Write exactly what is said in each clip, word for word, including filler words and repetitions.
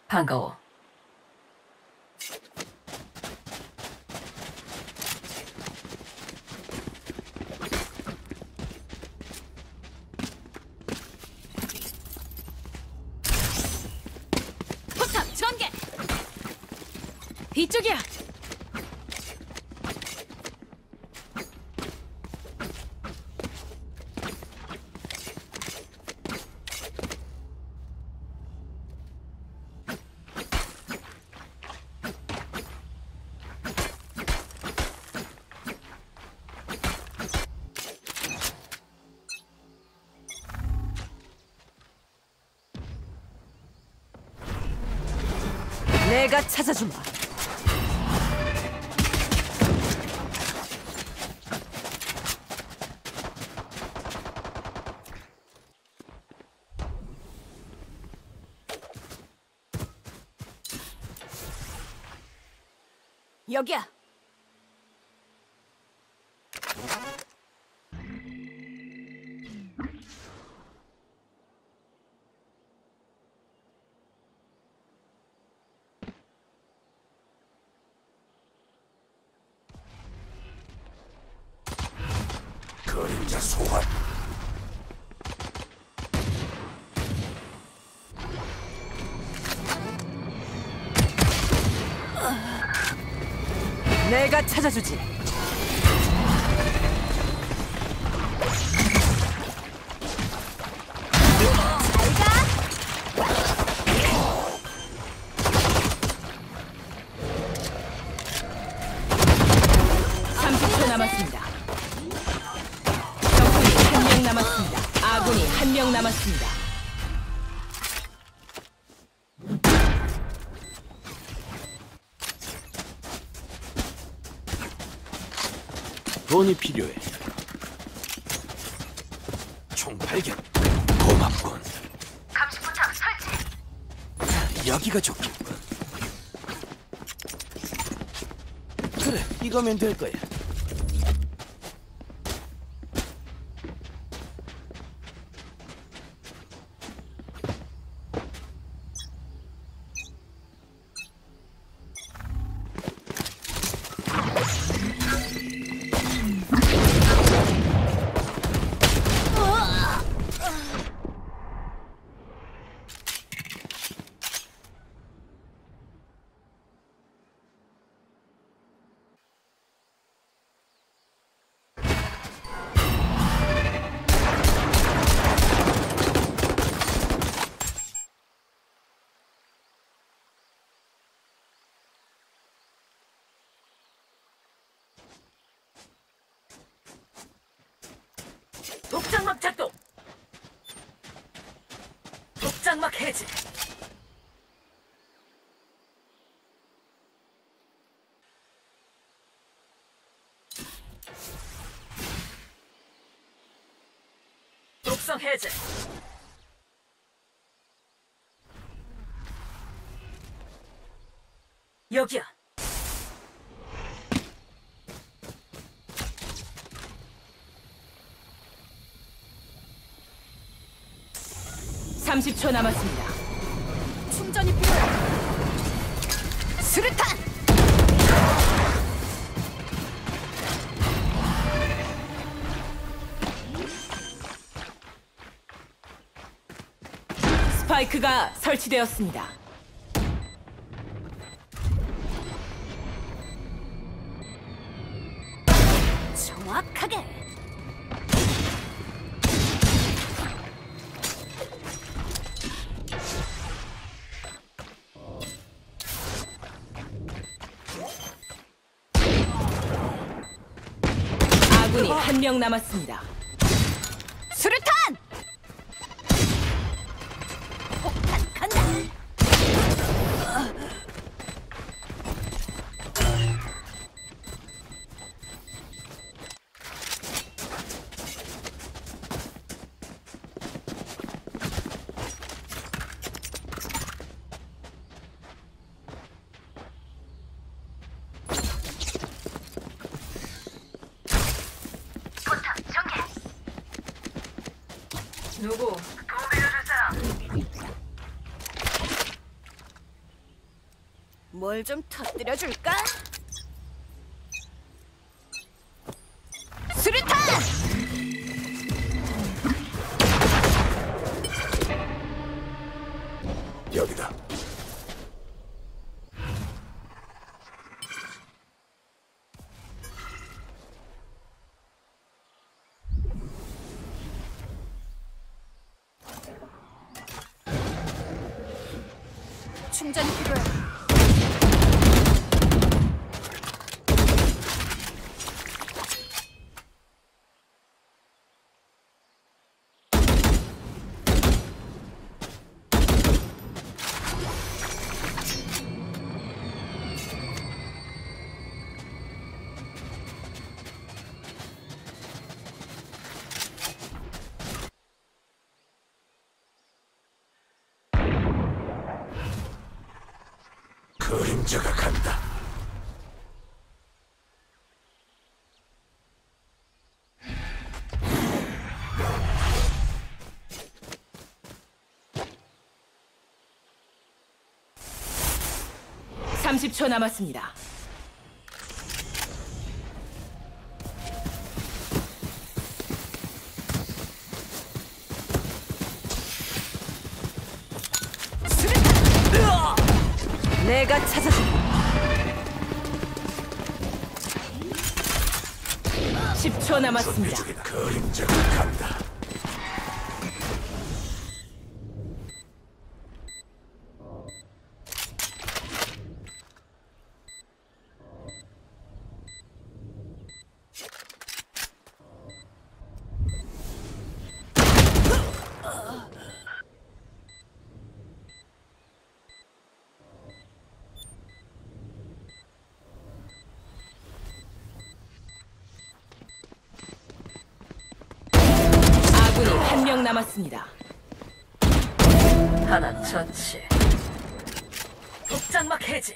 반가워. 포탑 전개! 이쪽이야! 내가 찾아주마. 여기야! 그림자 소환. 내가 찾아주지. 삼십 초 남았습니다. 적군이 한 명 남았습니다. 아군이 한 명 남았습니다. 돈이 필요해. 총 발견. 고맙군. 감시포탑 설치. 여기가 좋겠군. 그래, 이거면 될 거야. 독장막 작동. 독장막 해제. 독성 해제. 여기야. 삼십 초 남았습니다. 충전이 필요해. 수류탄! 스파이크가 설치되었습니다. 정확하게. 아군이 한 명 남았습니다. 수류탄! 폭탄 간다. 누구? 도움이 줄 사람. 뭘 좀 터뜨려 줄까? 수류탄! 여기다. 충전이 필요해. 그림자가 간다. 삼십 초 남았습니다. 내가 찾아준다. 십 초 남았습니다. 저쪽이다. 그림자가 간다. 아군이 한 명 남았습니다. 하나 처치. 복장막 해제.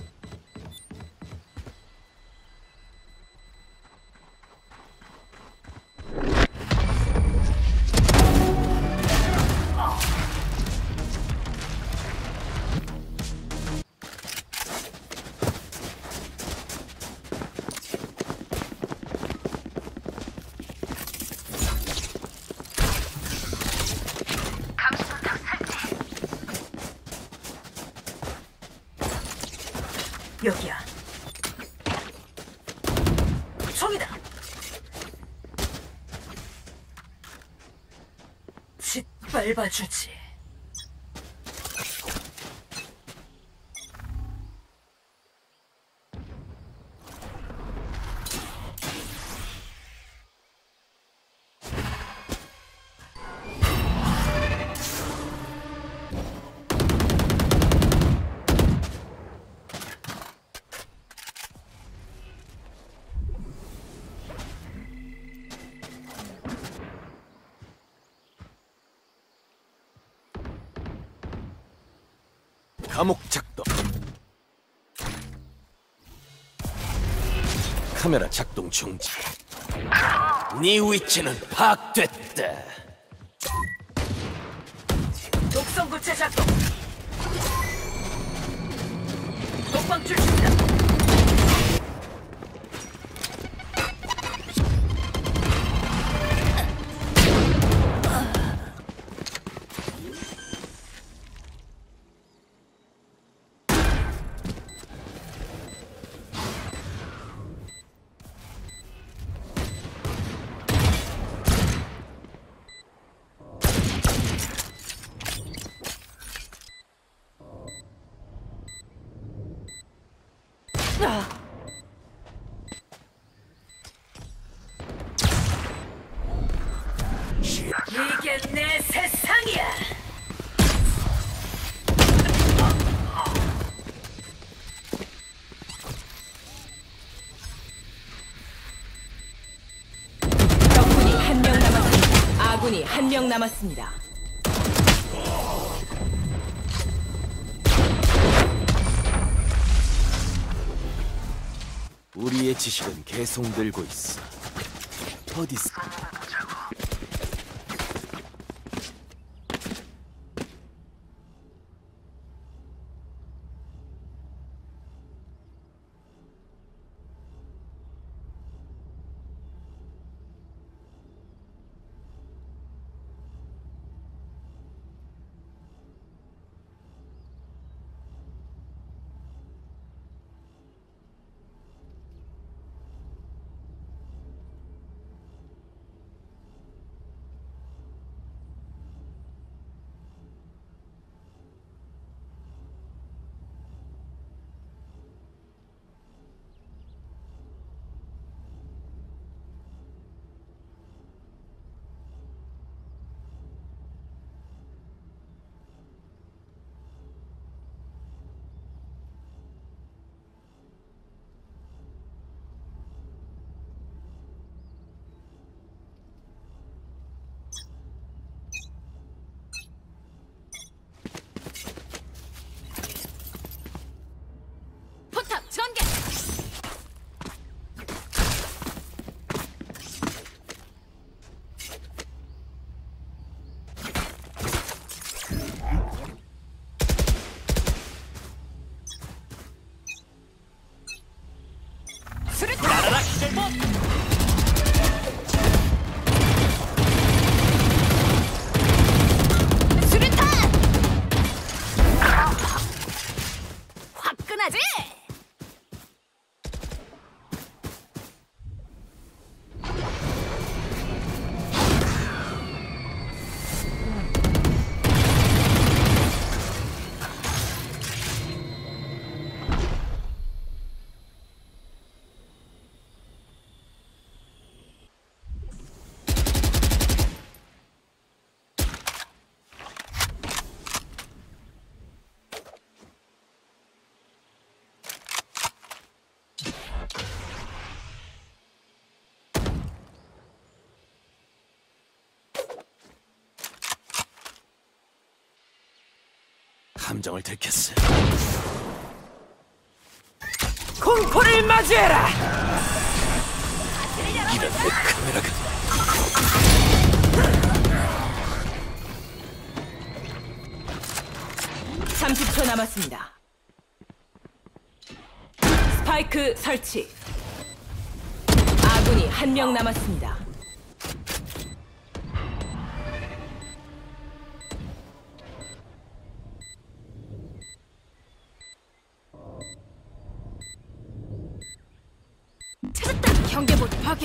여기야. 총이다. 짓밟아주지. 감옥 작동. 카메라 작동 중지. 네 위치는 파악됐다. 독성 구체 작동. 독방 출시다. 이게 내 세상이야. 적군이 한 명 남았습니다. 아군이 한 명 남았습니다. 우리의 지식은 계속 늘고 있어. 어디서? 엄청나지? 함정을 들켰어. 공포를 맞이해라. 이런 내 카메라가 삼십 초 남았습니다. 스파이크 설치. 아군이 한 명 남았습니다. 찾았다. 경계봇 파괴.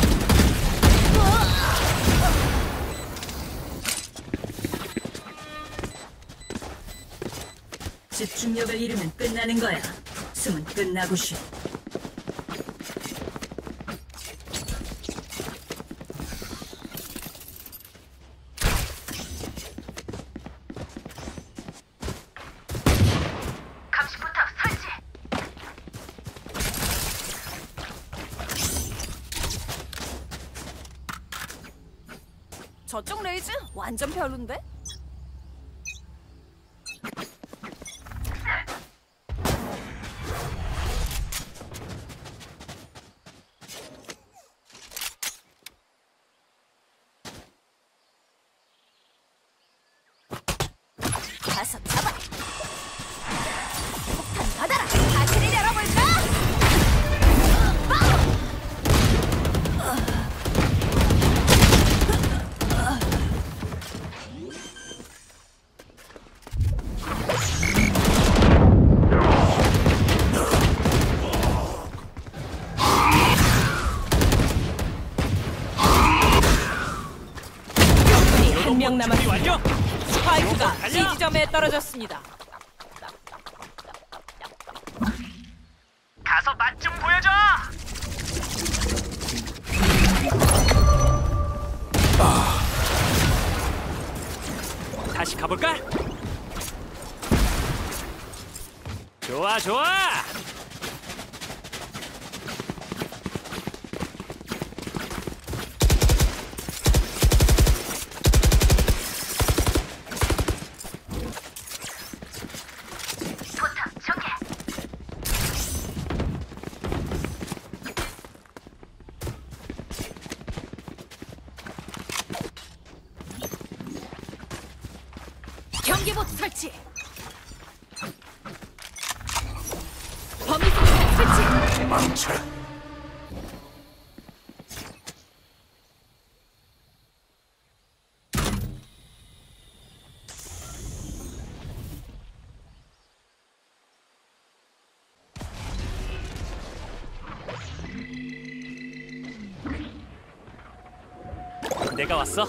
집중력을 잃으면 끝나는 거야. 숨은 끝나고 쉬. 감시포탑 설치. 저쪽 레이즈 완전 별론데? 가서 잡아. 폭탄 받아라. 파티를 열어볼까? 적군이 한 명 남았습니다. 스파이크가 C 지점에 떨어졌습니다. 가서 맛 좀 보여줘. 다시 가볼까? 좋아 좋아. 포탑 전개. 경계봇 설치. 범위 소리 설치. 망쳐. 내가 왔어.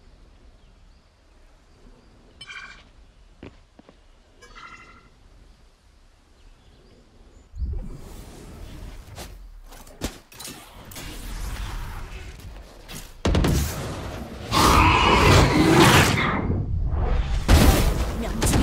명중.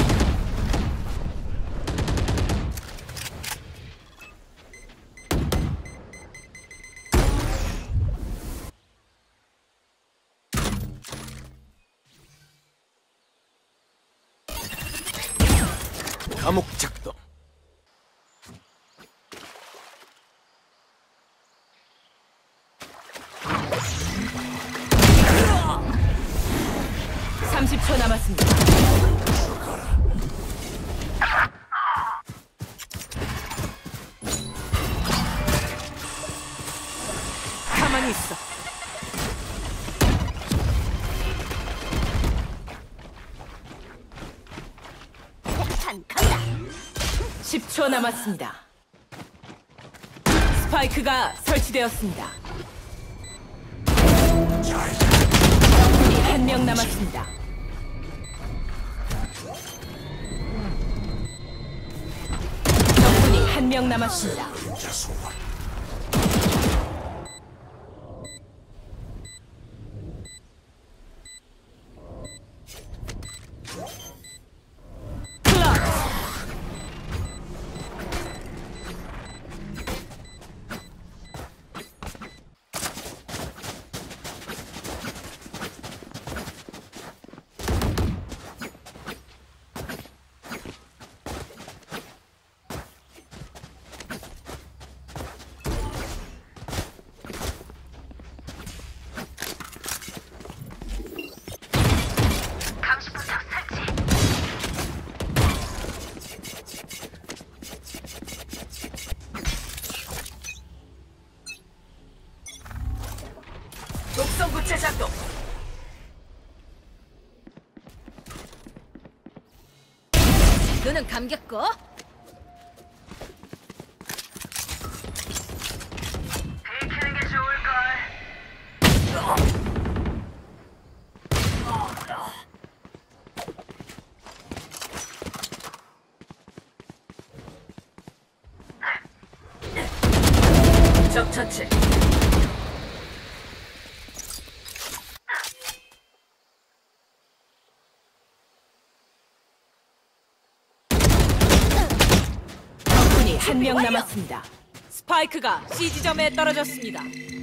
감옥 작동. 삼십 초 남았습니다. 가만히 있어. 폭탄 간다. 십 초 초 남았습니다. 스파이크가 설치되었습니다. 적군이 한 명 남았습니다. 적군이 한 명 남았습니다. 독성 부채 작동. 눈은 감겼고. 비키는 게 좋을걸. 적 처치. 한 명 남았습니다. 스파이크가 C 지점에 떨어졌습니다.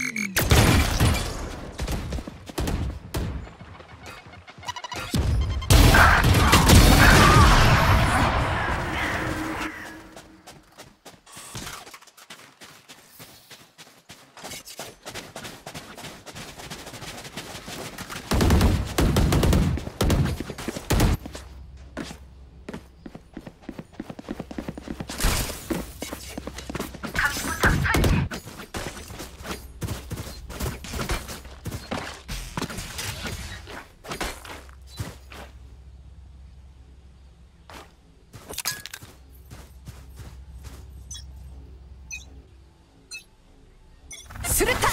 수류탄.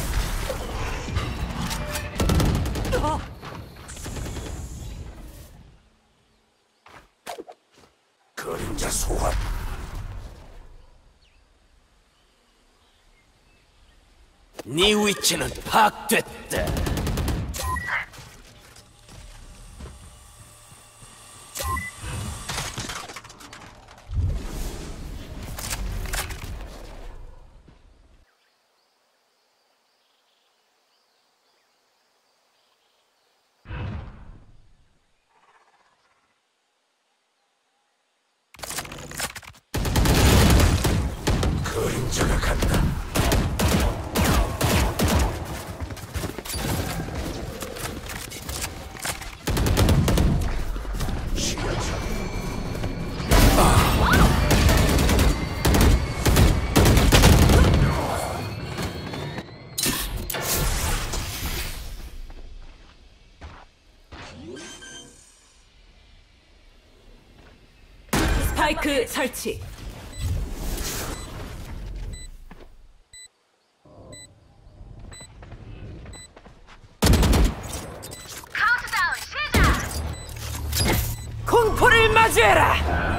그림자 소환. 네 위치는 파악됐다. 그림자가 간다. 스파이크 설치. 카운트다운 시작. 공포를 맞이해라.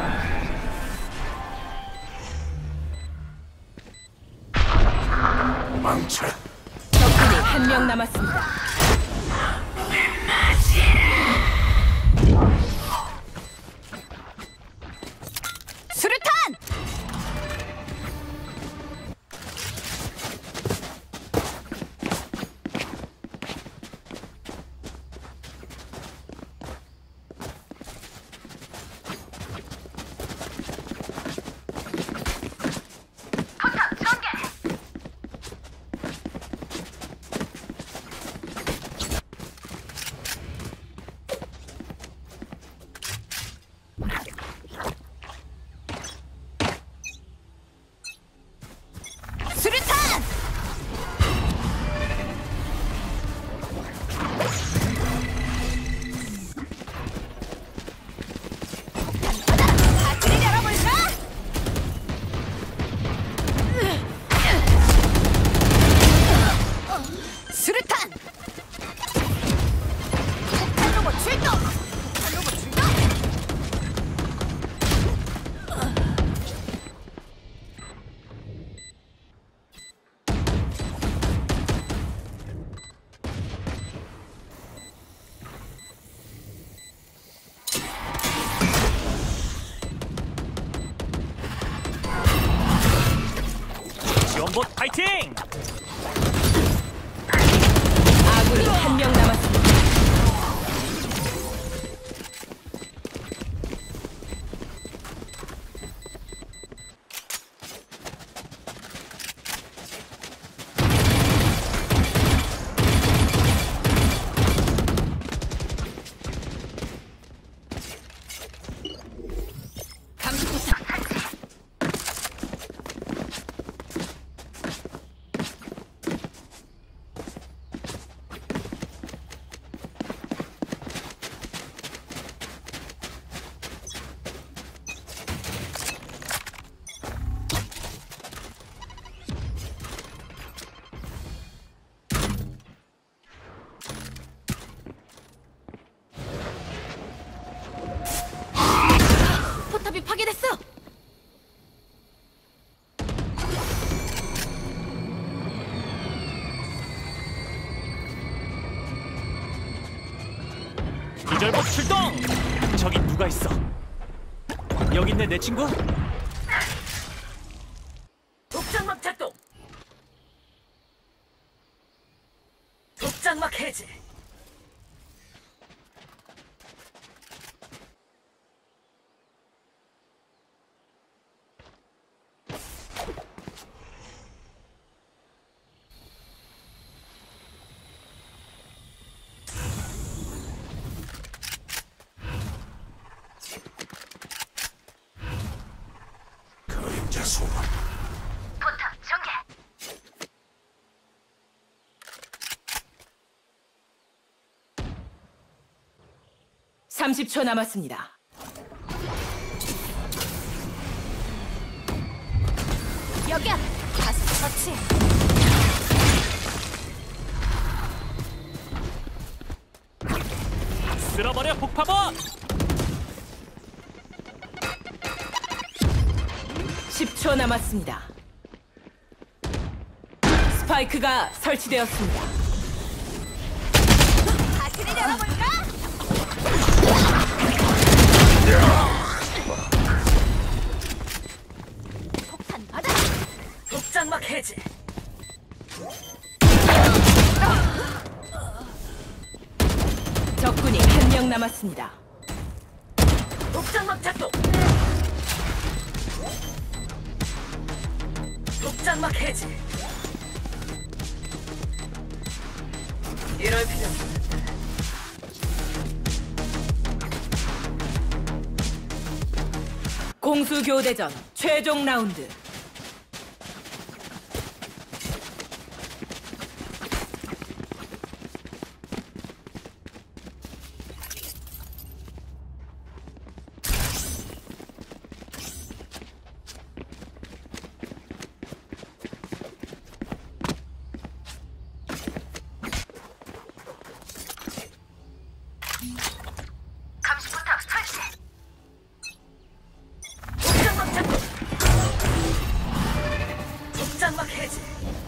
망쳐. 적군이 한 명 남았습니다. 수류탄. 포탑 전개. 지원봇 파이팅! 아군이 한 명 남았습니다. 포탑이 파괴됐어. 기절봇 출동! 저기 누가 있어? 여기 있네 내 친구? 독장막 작동. 독장막 해제. 그림자 소환. 포탑 전개. 삼십 초 남았습니다. 여기야. 가스 처치. 쓸어버려 폭파봇! 십 초 남았습니다. 스파이크가 설치되었습니다. 가스를 열어볼까? 폭탄 받아. 독장막 해제. 적군이 한 명 남았습니다. 독장막 작동. 독장막 해제. 이럴 필요 없다. 공수 교대전 최종 라운드. 감시 포탑 설치. 독장막 작동. 독장막 해제.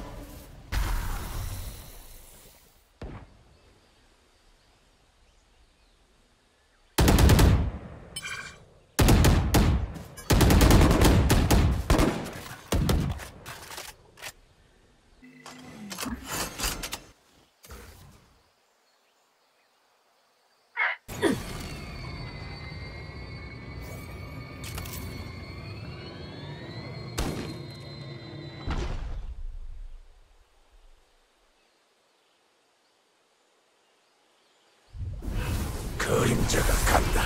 그림자가 간다.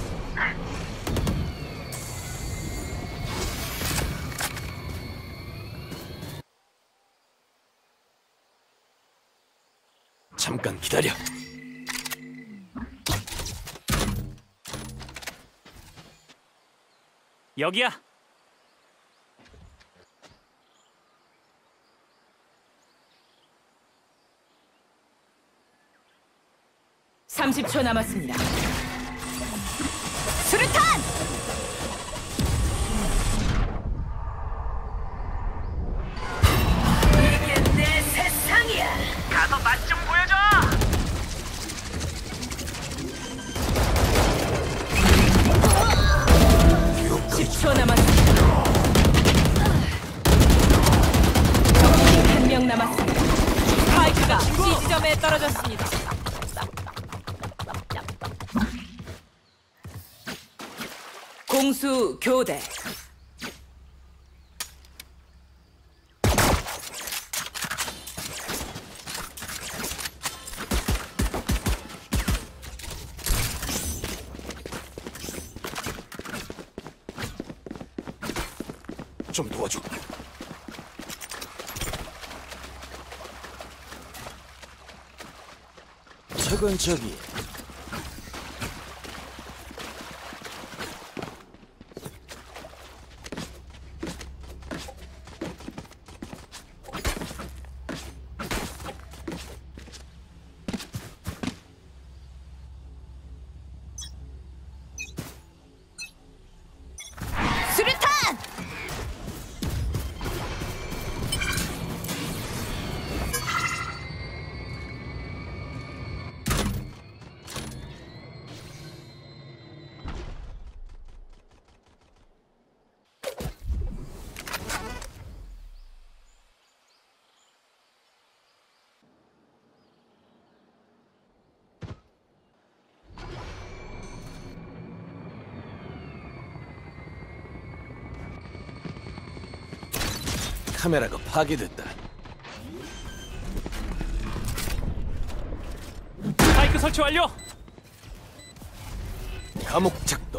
잠깐 기다려. 여기야. 삼십 초 남았습니다. 수류탄! 이게 내 세상이야. 가서 맛 좀 보여줘! 십 초 남았습니다. 공수 교대. 좀 도와줘. 저건 저기. 수류탄! 카메라가 파괴됐다. 스파이크 설치 완료. 감옥 작동.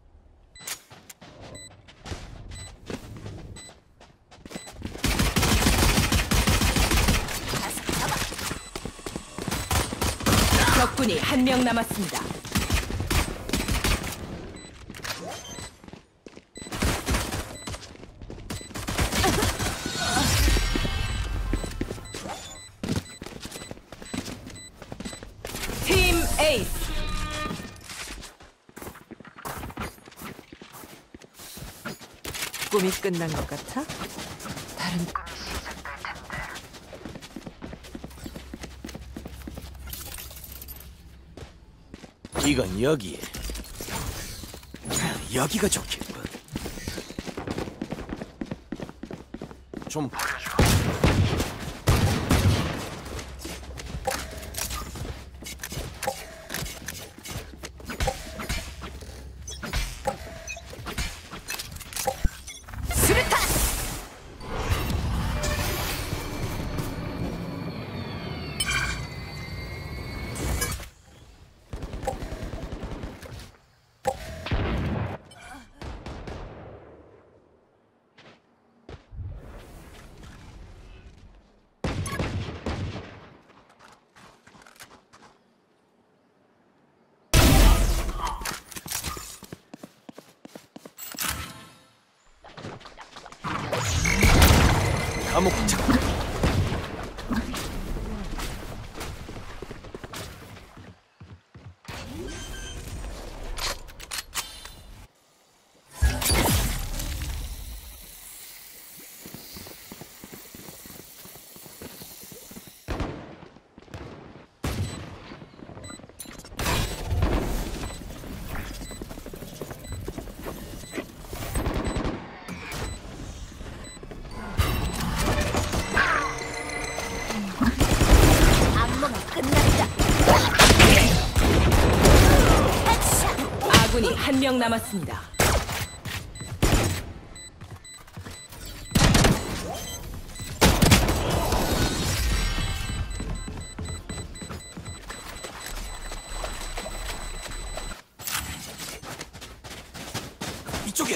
적군이 한 명 남았습니다. 팀 에이스. 꿈이 끝난 것 같아? 다른 이건 여기에. 여기가 좋겠군. 좀 버려줘. 수류탄! 감옥 작동. 악몽은 끝났다. 헤드샷! 아군이 한 명 남았습니다. 이쪽이야.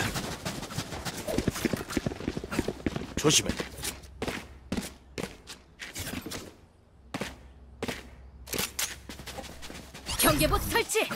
조심해. 경계봇 설치!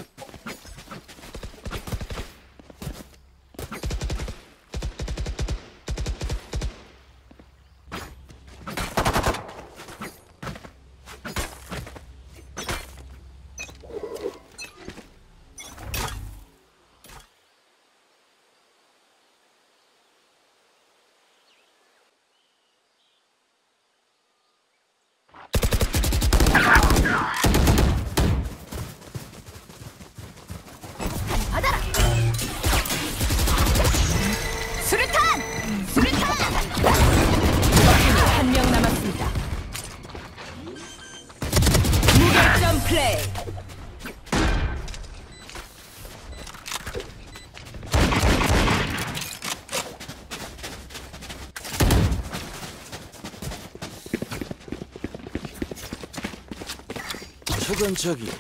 저건 저기.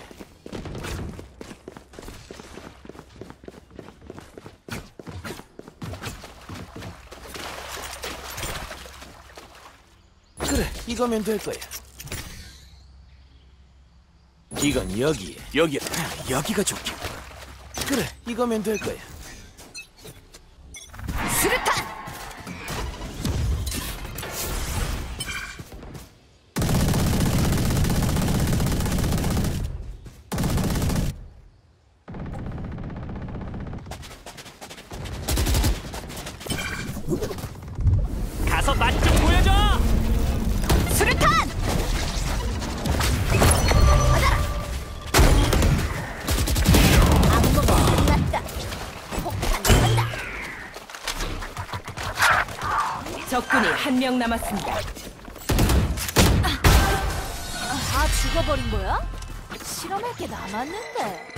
그래, 이거면 될 거야. 이건 여기에. 여기. 아, 여기가 좋겠다. 그래, 이거면 될 거야. 수류탄! 가서 맛 좀 보여줘. 수류탄! 받아라! 안무가 끝났다. 폭탄 간다. 적군이 한 명 남았습니다. 다 죽어버린 거야? 실험할 게 남았는데.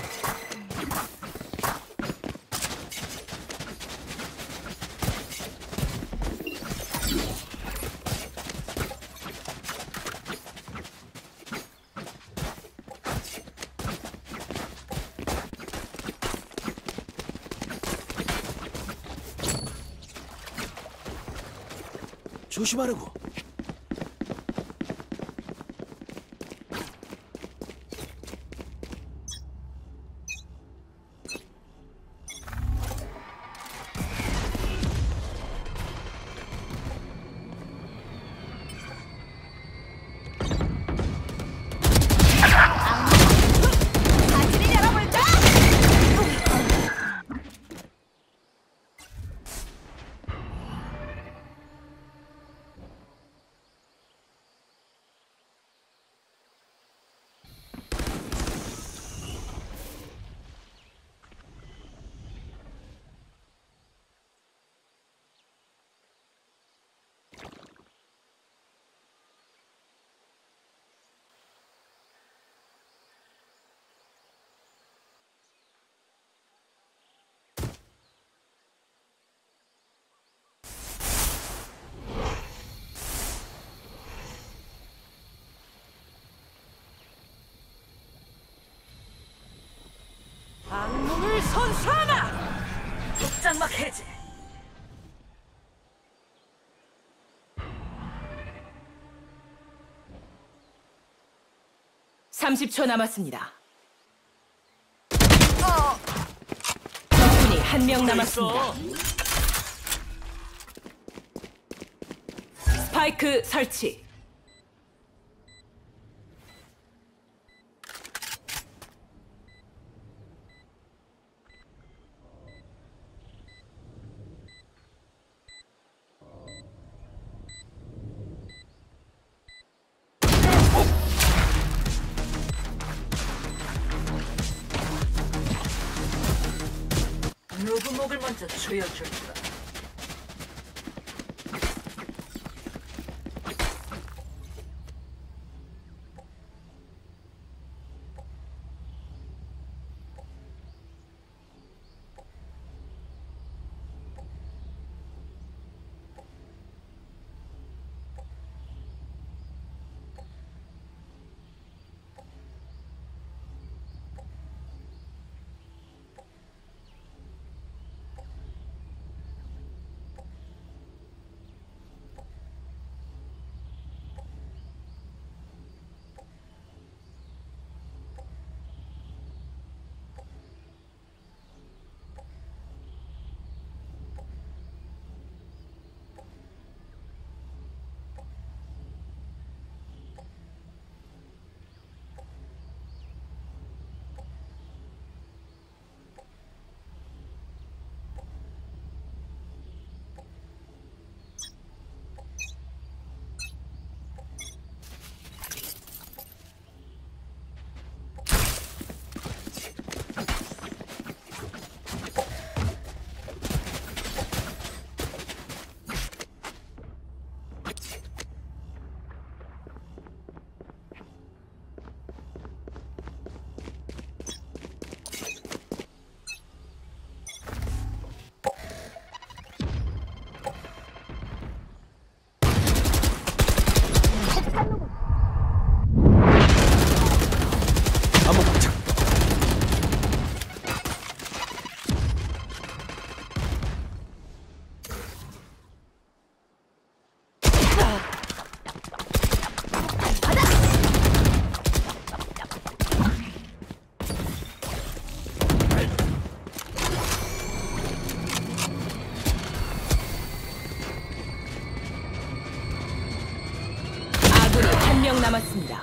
조심하라고. 바지를 열어볼까? 악몽을 선사하라! 독장막 해제. 삼십 초 남았습니다. 적군이 한 명 남았습니다. 스파이크 설치. 누구 목을 먼저 조여줄까? 아군이 한 명 남았습니다.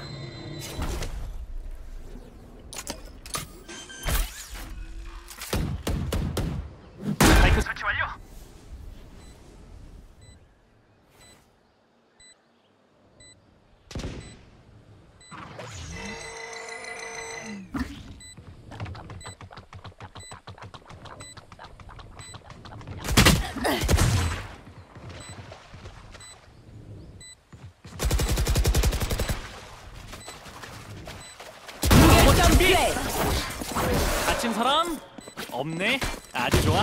스파이크 설치 완료. 무결점 플레이. 다친 사람? 없네. 아주 좋아.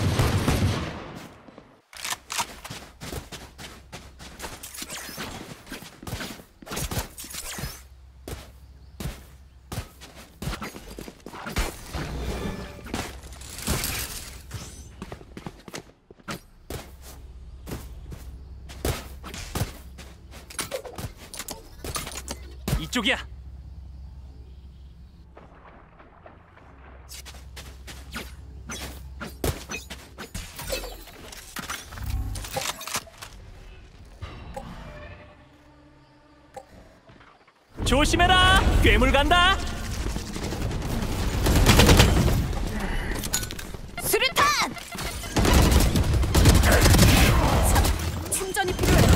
이쪽이야. 조심해라. 괴물 간다. 수류탄! 참, 충전이 필요해.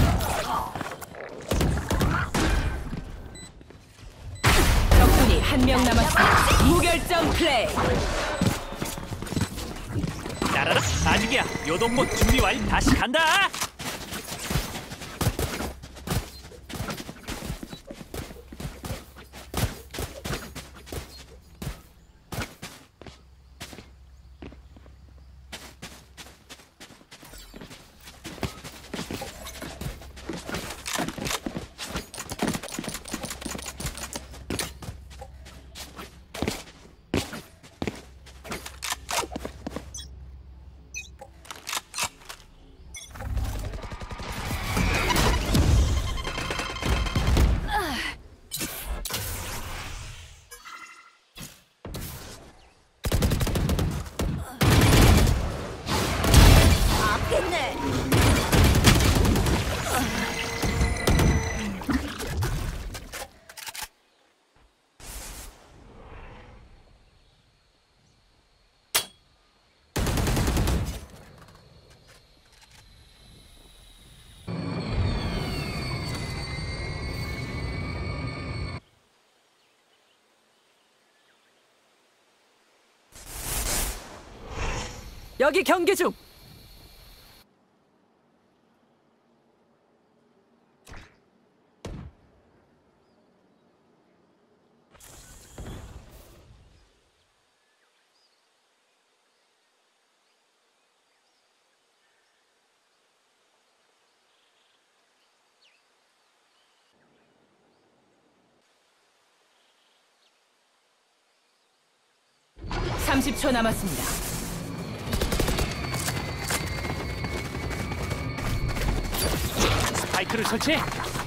적군이 한 명 남았습니다. 무결점 플레이. 따라라. 아직이야. 요동못 준비 완료. 다시 간다. 아겠네. 여기 경계 중. 삼십 초 남았습니다. 스파이크를 설치해.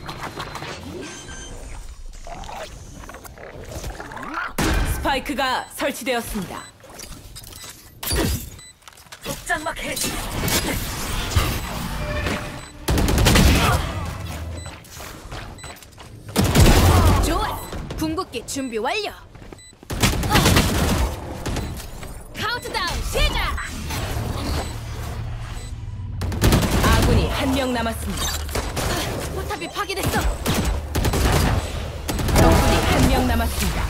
스파이크가 설치되었습니다. 복장막 해지. 좋아. 궁극기 준비 완료. 카운트다운 시작. 아군이 한 명 남았습니다. 포탑이 파괴됐어. 적군이 한 명 남았습니다.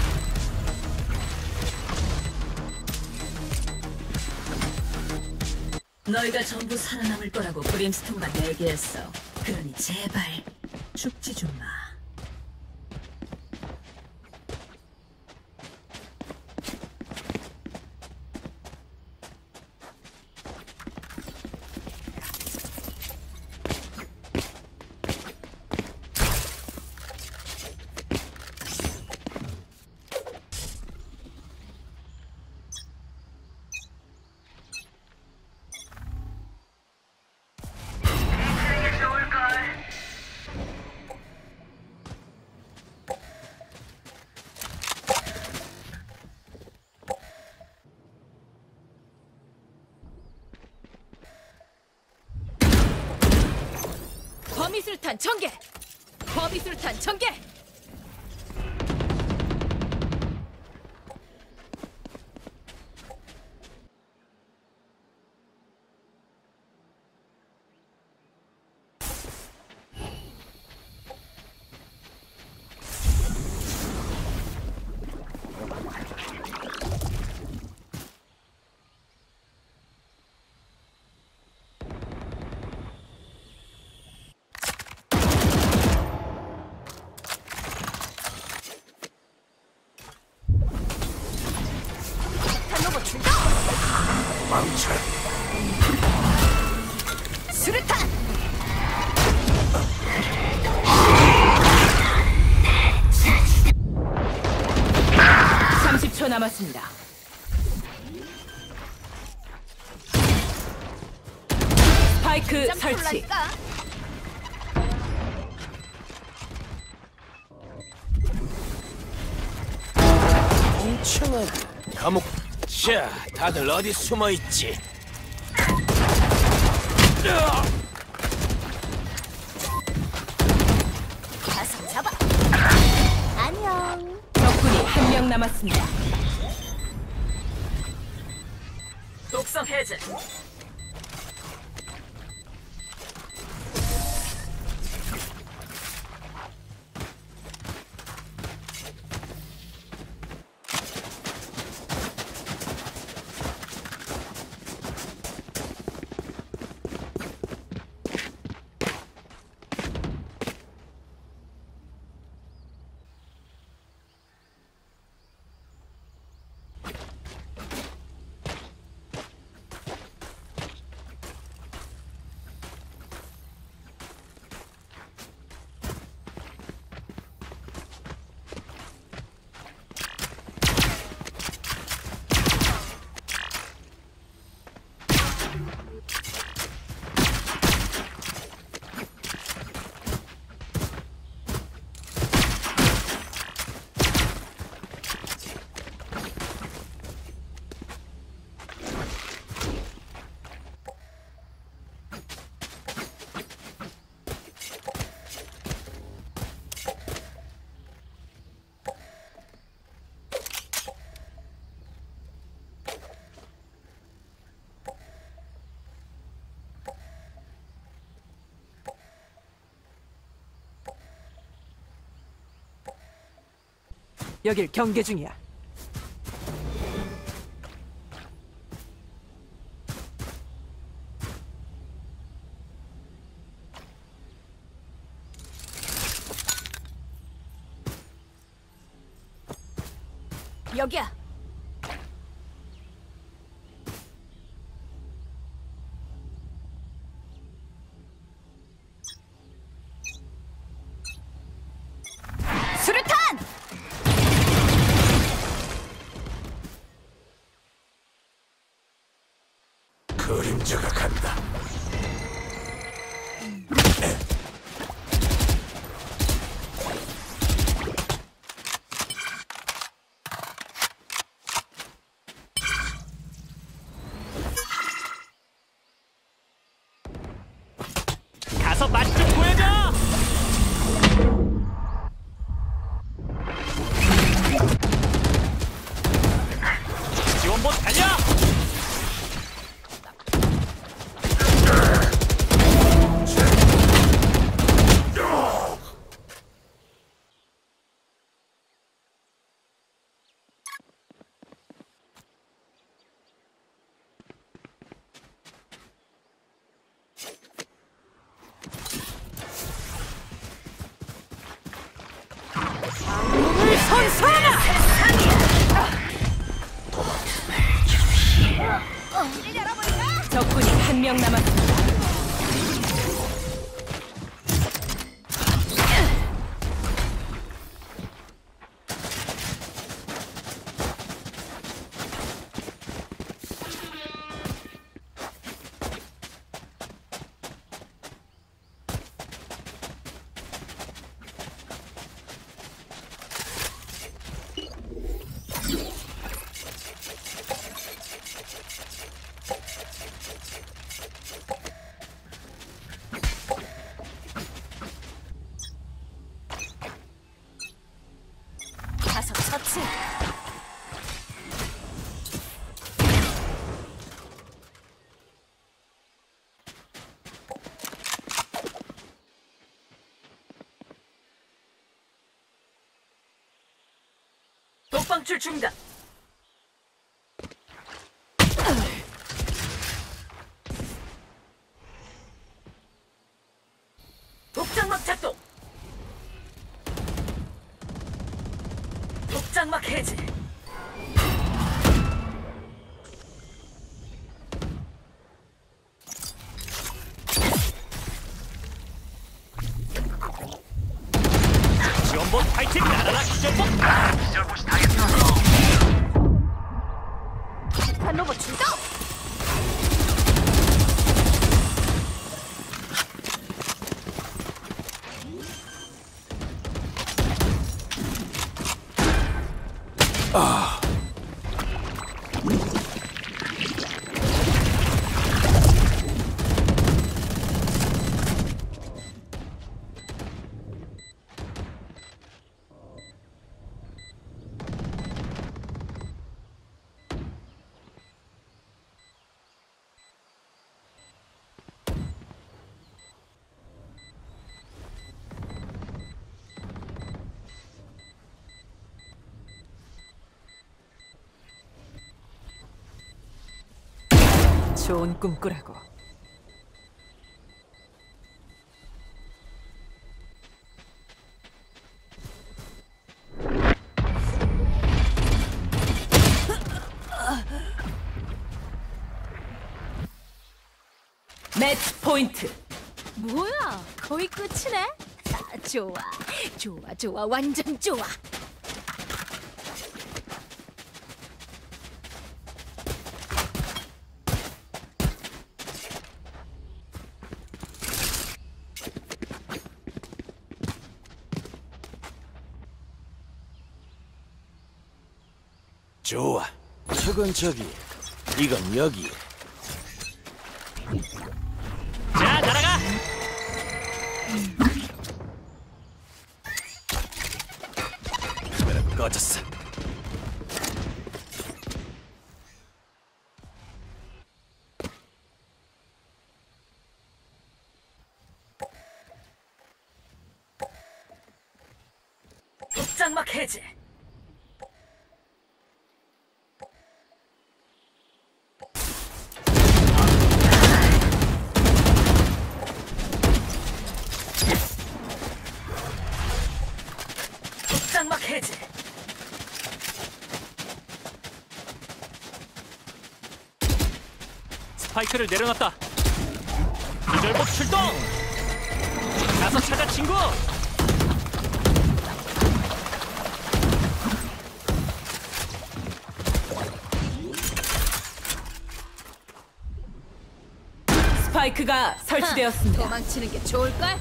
너희가 전부 살아남을 거라고 브림스톤과 얘기했어. 그러니 제발 죽지 좀 마. 범위술탄 전개. 범위술탄 전개. 망쳐. 수류탄. 삼십 초 남았습니다. 스파이크 설치. 멍청하다. 감옥. 자, 다들 어디 숨어 있지? 가서 잡아. 안녕. 적군이 한 명 남았습니다. 독성 해제. 여길 경계 중이야. 여기야. 수류탄! 그림자가 간다. 가서 맛 좀 보여줘. 지원봇 달려. 적군이 한 명 남았습니다. 그렇지. 독방출 중단. 독장막 작동. 독장막 해제. 지원본 파이팅! 나라라 기절본! 폭탄 로봇 출동. 좋은 꿈 꾸라고. 매치 포인트. 뭐야? 거의 끝이네. 아, 좋아, 좋아, 좋아, 완전 좋아. 좋아. 저건 저기, 이건 여기. 자, 날아가! 카메라 꺼졌어. 독장막 해제. 독장막 해제. 스파이크를 내려놨다. 기절복 출동! 가서 찾아 친구! 스파이크가 설치되었습니다. 도망치는 게 좋을걸?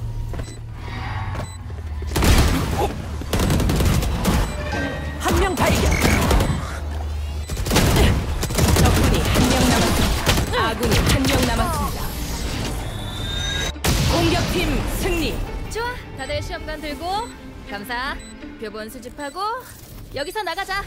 한 명 발견. 적군이 한 명 남았습니다. 아군이 한 명 남았습니다. 공격팀 승리. 좋아, 다들 시험관 들고 감사. 표본 수집하고 여기서 나가자.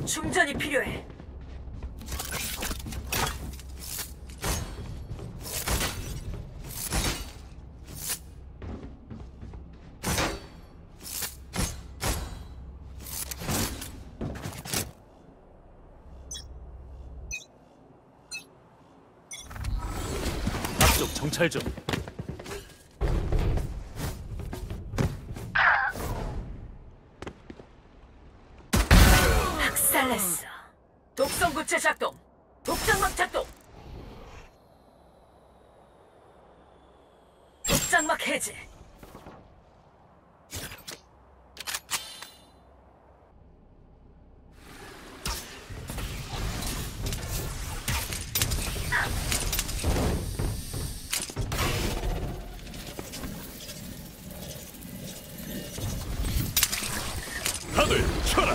충전이 필요해. 앞쪽 정찰 좀. 박살냈어. 독성 구체 작동. 독장막 작동. 독장막 해제. 다들 쳐라.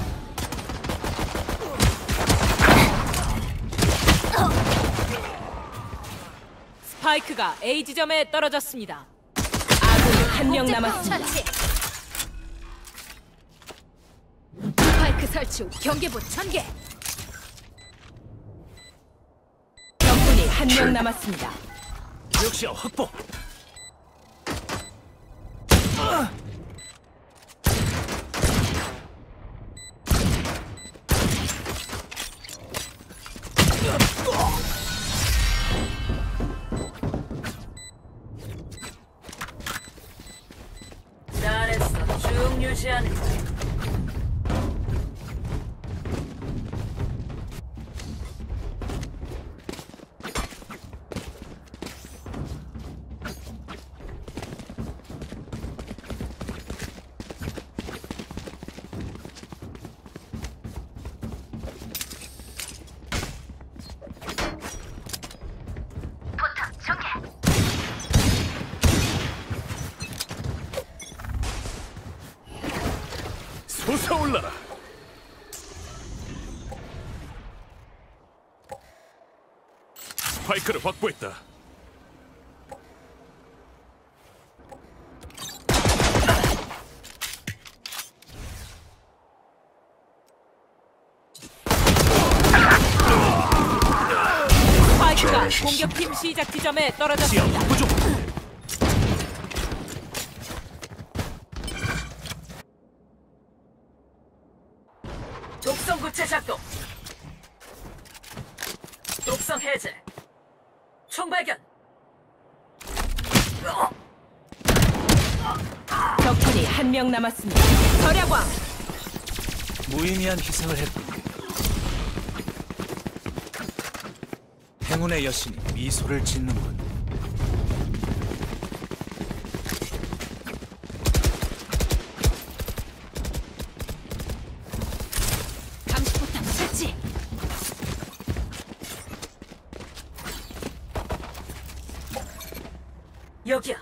스파이크가 A 지점에 떨어졌습니다. 아군이 한 명 남았습니다. 처치. 스파이크 설치 후 경계부 전개. 적군이 한 명 남았습니다. 역시야 확보. 잘했어. 쭉 유지하는 거야. 솟아올라라. 스파이크를 확보했다. 스파이크가 공격팀 시작 지점에 시야 떨어졌습니다. 확보 중. 독성 구체 작동. 독성 해제. 총 발견. 적군이 한 명 남았습니다. 절야광. 무의미한 희생을 했군. 행운의 여신이 미소를 짓는군. 감시포탑 설치. 여기야.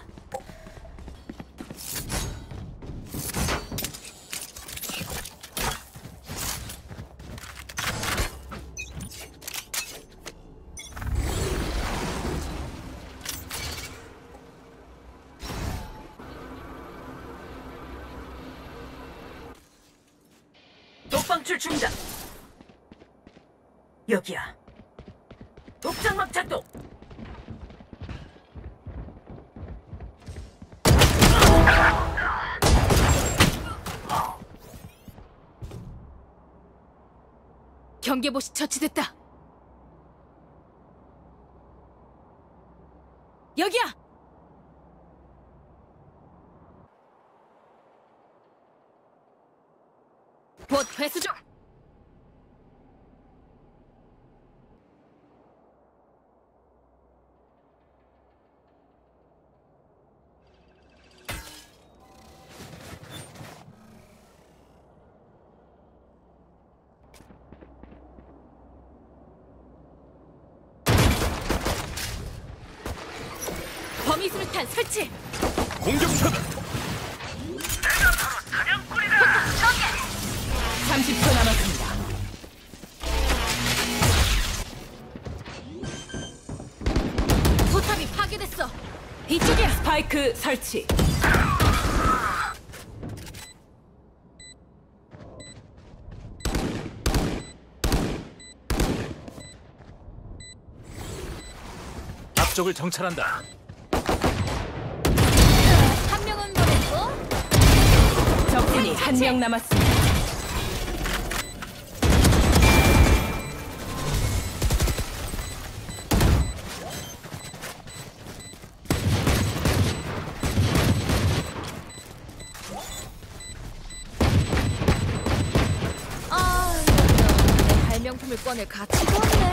독방출 중단. 여기야. 독장막 작동. 경계봇이 처치됐다. 여기야. 봇 회수 중. 범위술탄 설치. 공격차다. 삼십 초 남았습니다. 포탑이 파괴됐어. 이쪽이야. 스파이크 설치. 앞쪽을 정찰한다. 한 명은 보냈고 적군이 한 명 남았습니다. 아, 이거 내 발명품을 꺼낼 가치가 없네.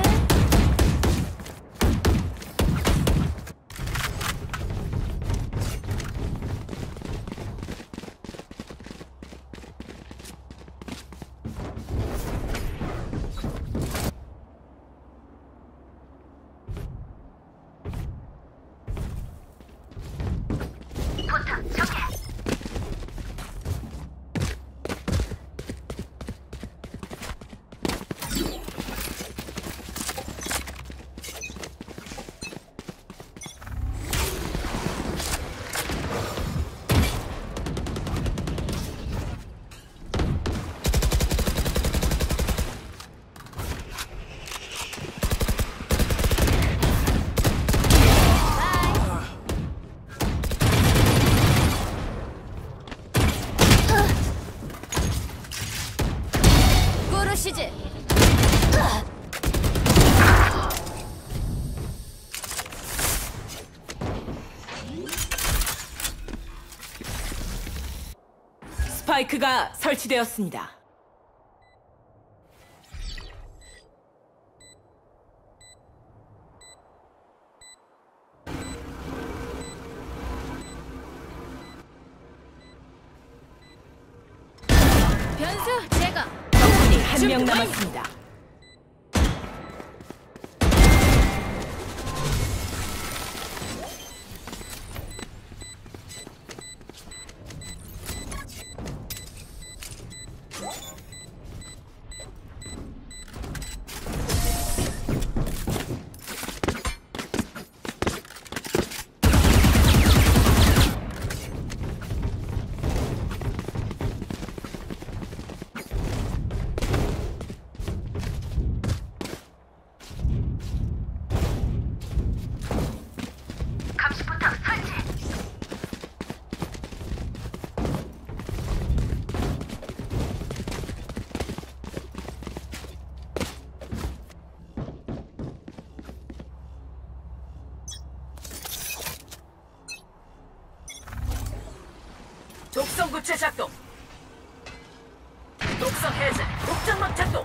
꾸르시즈. 스파이크가 설치되었습니다. 변수 제거. 적군이 한 명 남았습니다. 독성 구체 작동. 독성 해제. 독장막 작동.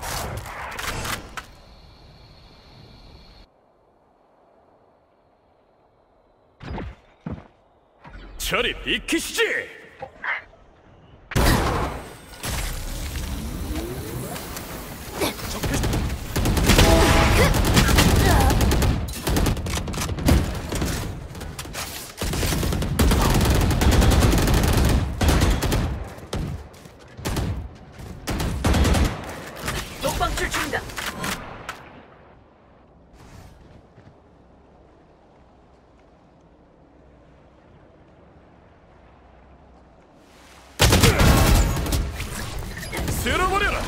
저리 비키시지! 독방출 중이다. 쓸어버려라!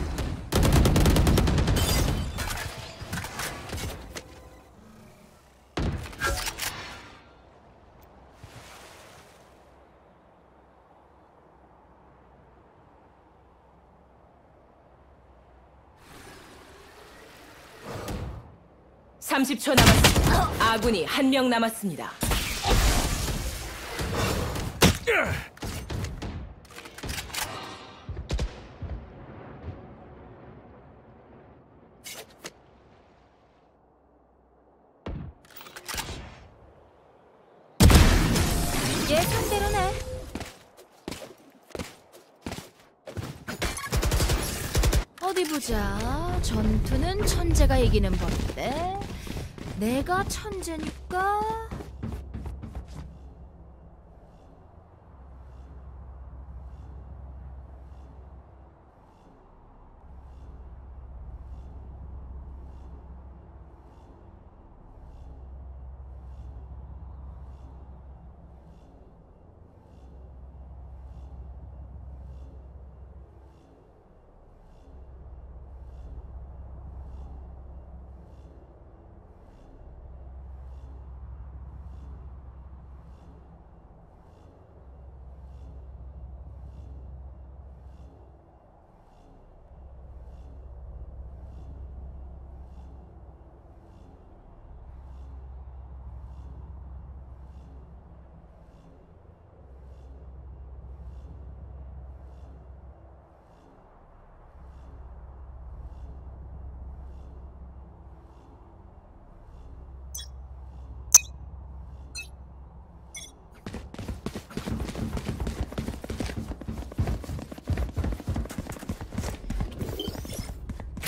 삼십 초 남았습니다. 아군이 한 명 남았습니다. 예상대로네. 어디 보자. 전투는 천재가 이기는 법인데 내가 천재니까.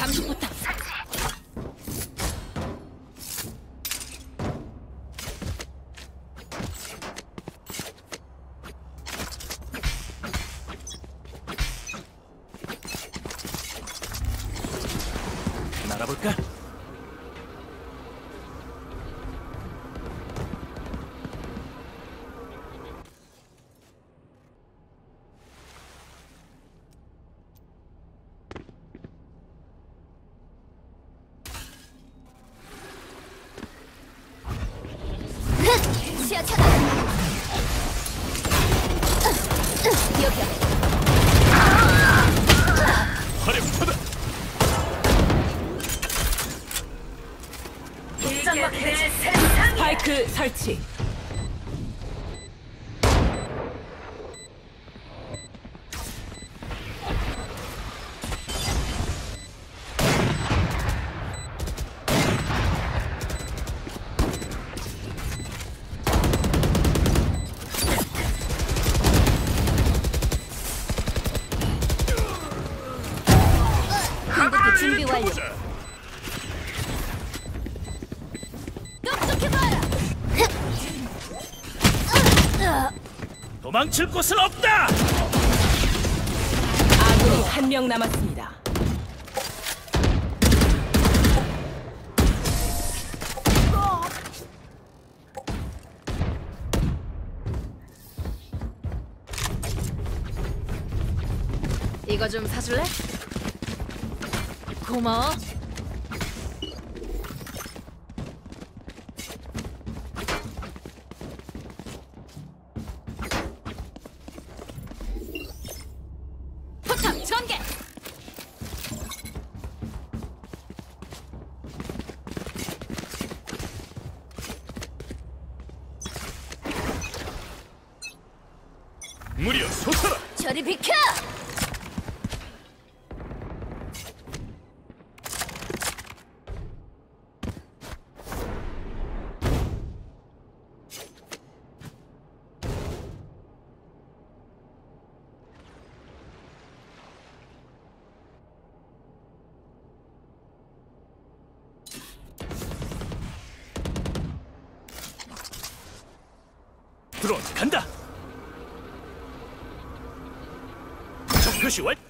감시부터. 날아볼까? 시야 차단. 여기야. 화력차다. 스파이크 설치. 공격기 준비 완료. 똑똑히 봐라. 도망칠 곳은 없다. 아군이 한 명 남았습니다. 이거 좀 사줄래? 고마워. 포탑 전개. 무려 솟아라. 저리 비켜. 드론 간다. 적 표시 완.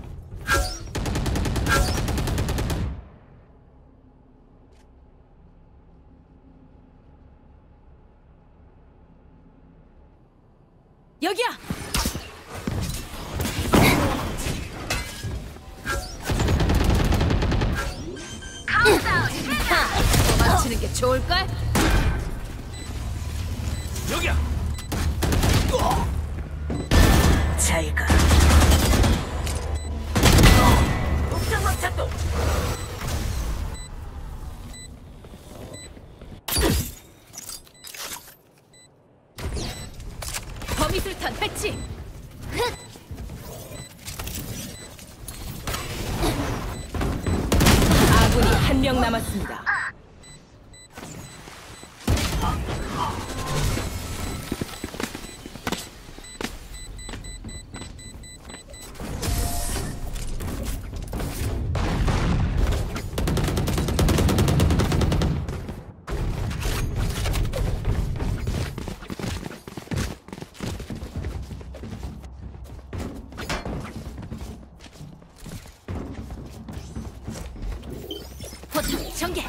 여기야. 도망치는 게 좋을걸? 여기야. 잘가. 옥상막 작동. 범위술탄 배치. 아군이 한 명 남았습니다. 포탑 전개.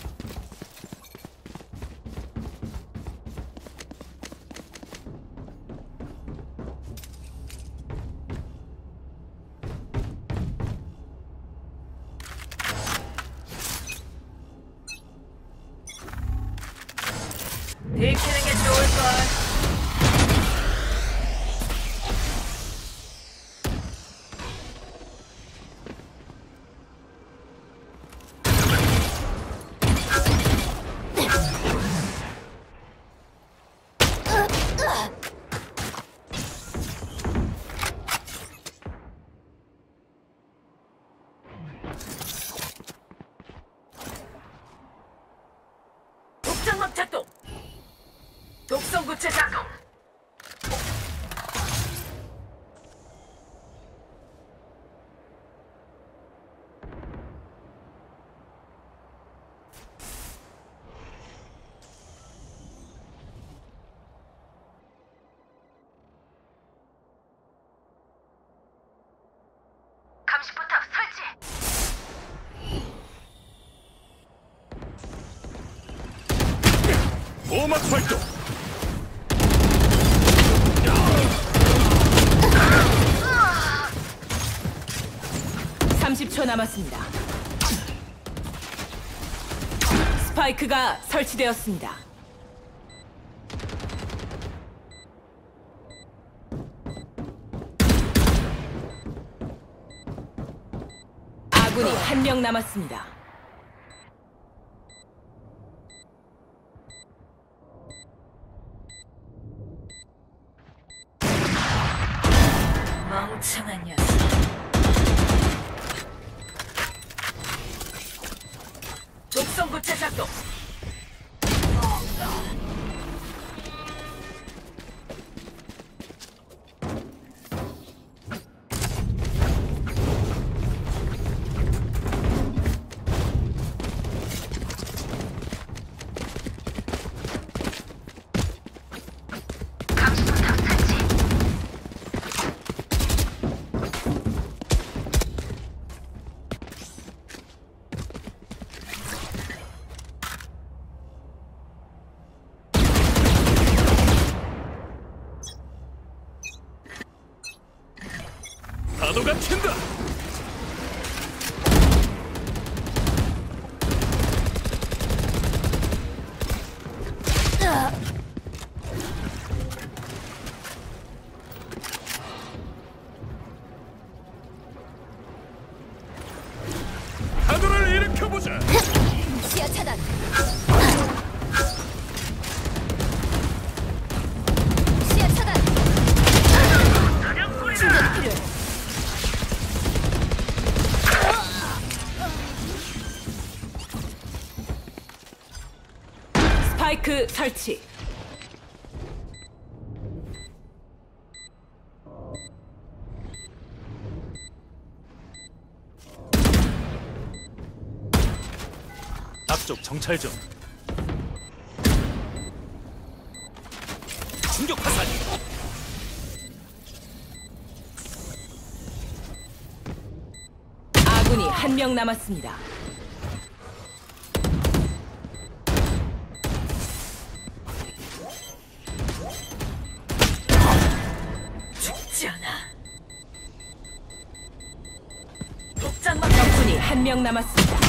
들키는 게 좋을걸. 독장막 작동. 독성 구체 작동. 보호막 활동. 삼십 초 남았습니다. 스파이크가 설치되었습니다. 아군이 한 명 남았습니다. 멍청한 녀석. 독성 구체 작동. 파도가 튄다. 파도를 일으켜보자. 시야 차단. 시야 차단. 충전 필요해. 스파이크 설치. 앞쪽 정찰 중. 충격 화살. 아군이 한 명 남았습니다. 죽지 않아. 독장막 적군이 한 명 남았습니다.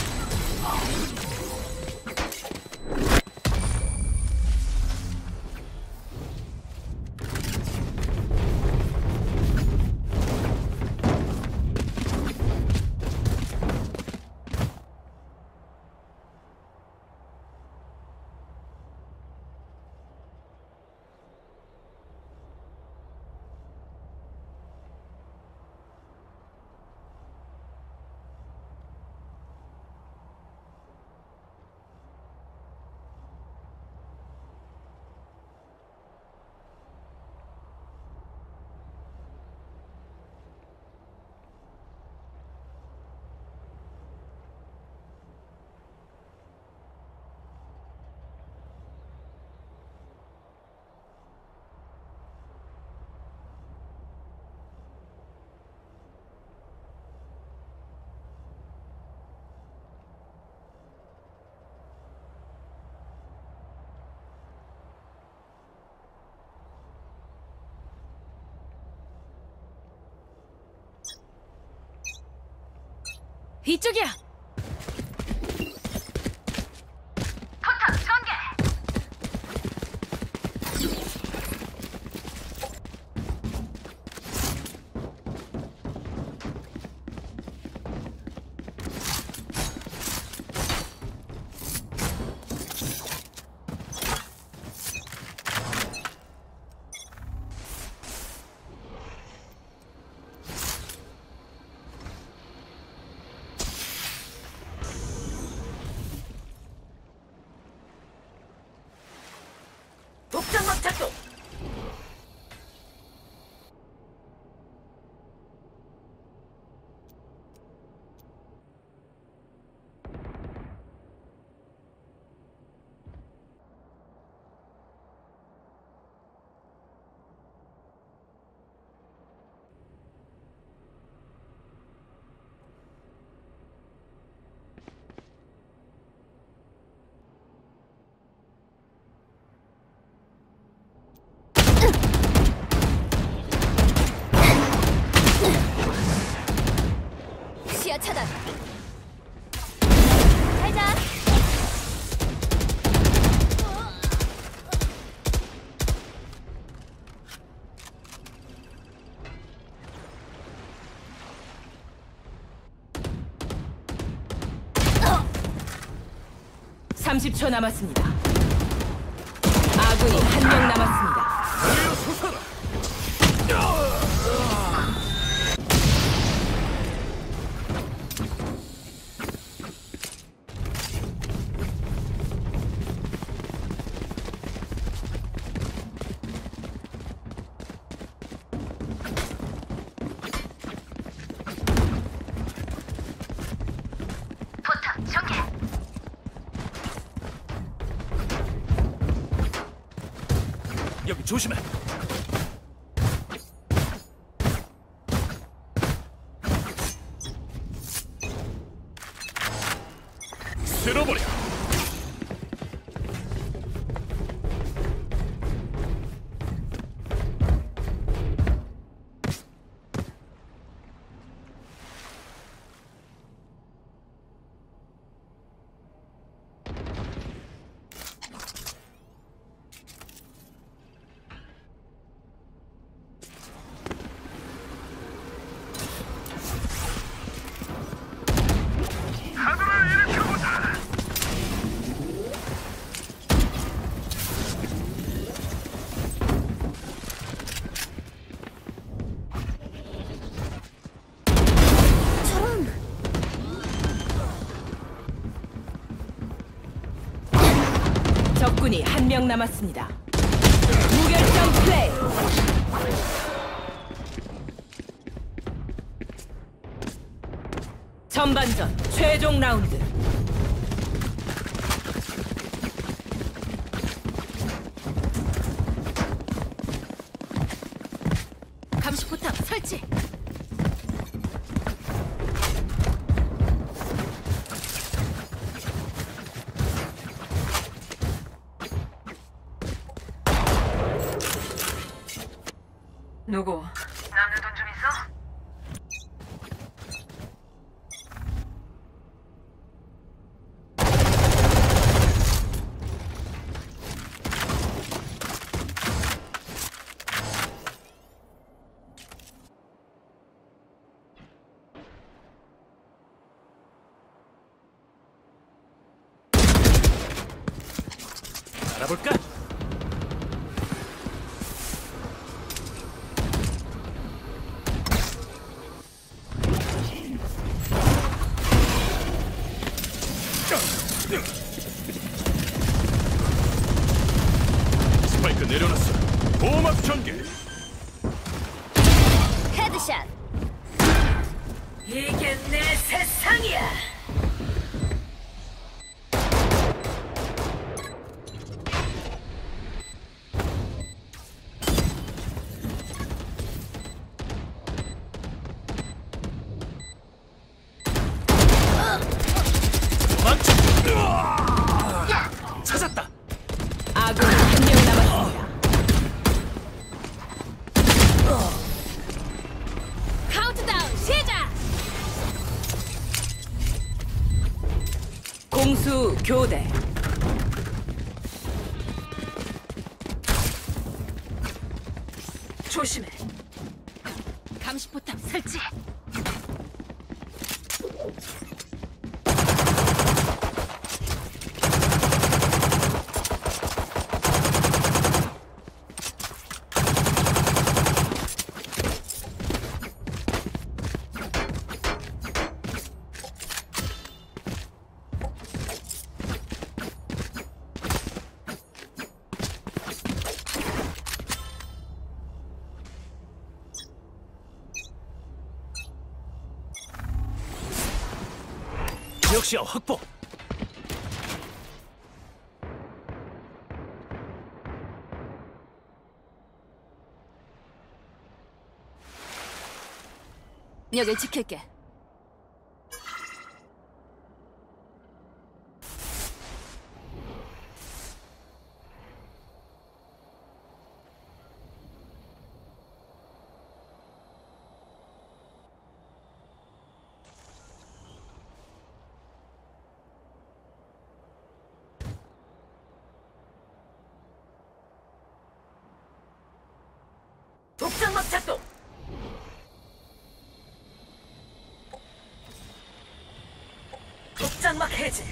이쪽이야. 시야 차단. 살자. 삼십 초 남았습니다. 아군이 한 명 남았습니다. 여기 조심해. 쓸어버려. 적군이 한 명 남았습니다. 무결점 플레이. 전반전 최종 라운드. 감시포탑 설치. 누구? 남는 돈 좀 있어? 알아볼까? 스파이크 내려놨어. 보호막 전개. 헤드샷. 이게 내 세상이야. 도망쳐. 찾았다. 아군이 한 명 남았습니다. 카운트다운 시작. 공수 교대. 조심해. 감시포탑 설치. 지역시야 확보. 여길 지킬게. 독장막 작동. 독장막 해제.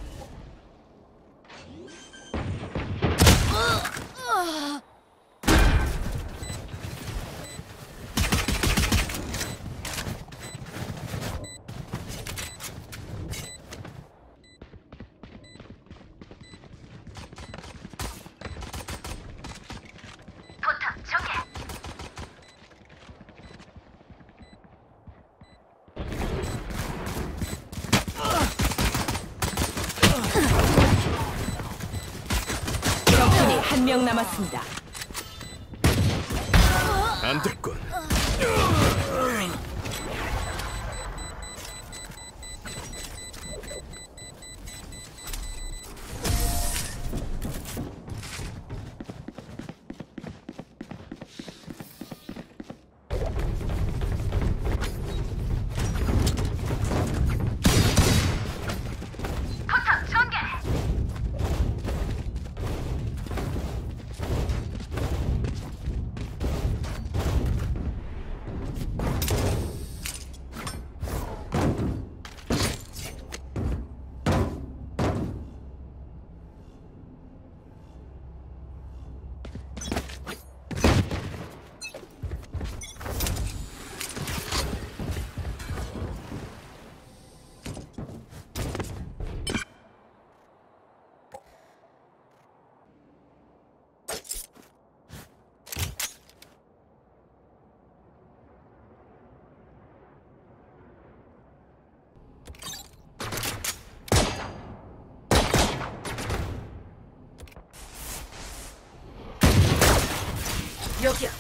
적군이 한 명 남았습니다. 안 됐군. 여기야.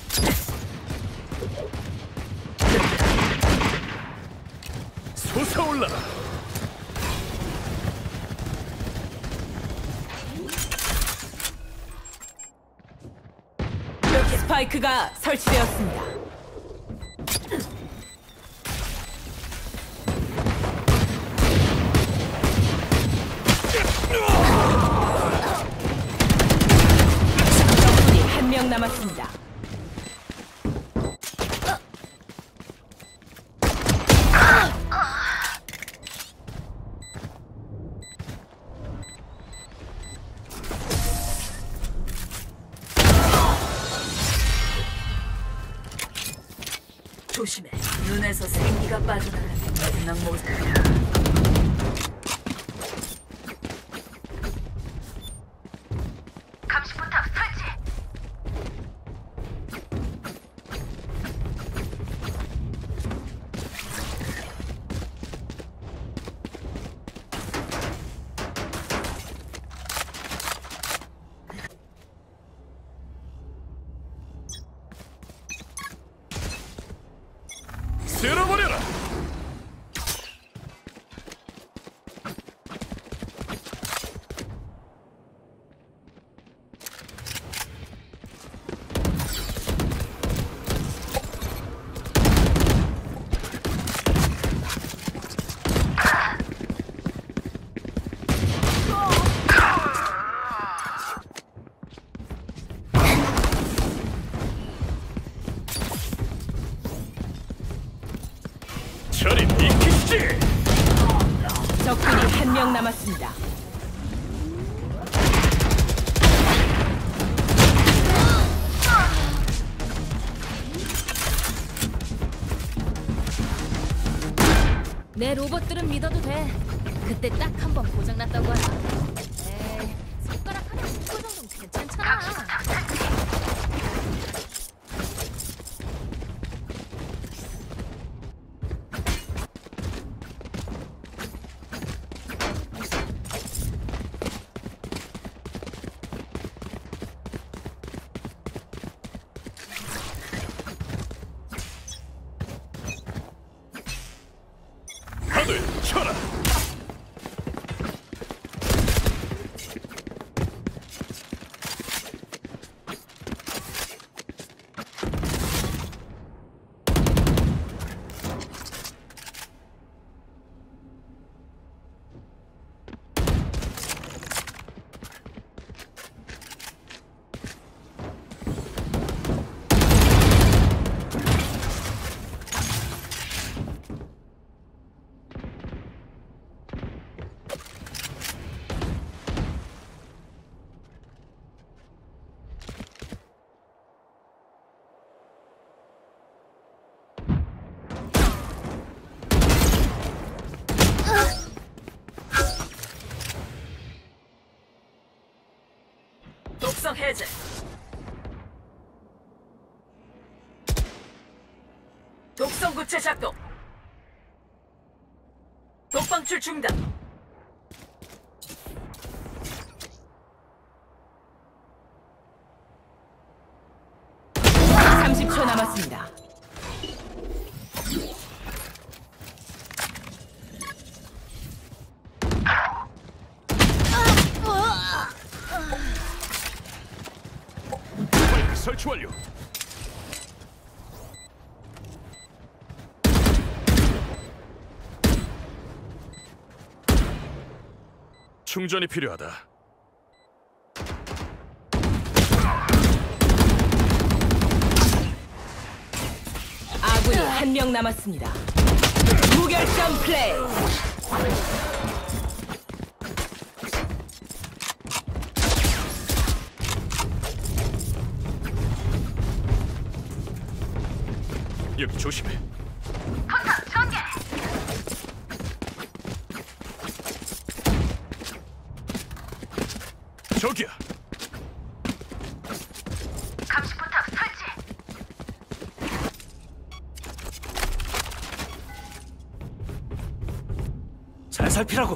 솟아올라라. 스파이크가 설치되었습니다. 적군이 한 명 남았습니다. 조심해. 눈에서 생기가 빠져나가는 마지막 모습이야. 감시포탑 설치. 쓸어버려라. 저리 비키지. 적군이 한 명 남았습니다. 내 로봇들은 믿어도 돼. 그때 딱 한 번 고장났다고 하자. 에이, 손가락 하나 짚고 정도는 괜찮잖아. 다들 쳐라. 해제. 독성 구체 작동. 독방출 중단. 삼십 초 남았습니다. 스파이크 설치 완료. 충전이 필요하다. 아군이 한 명 남았습니다. 무결점 플레이. 여기 조심해. 저기야. 잘 살피라고.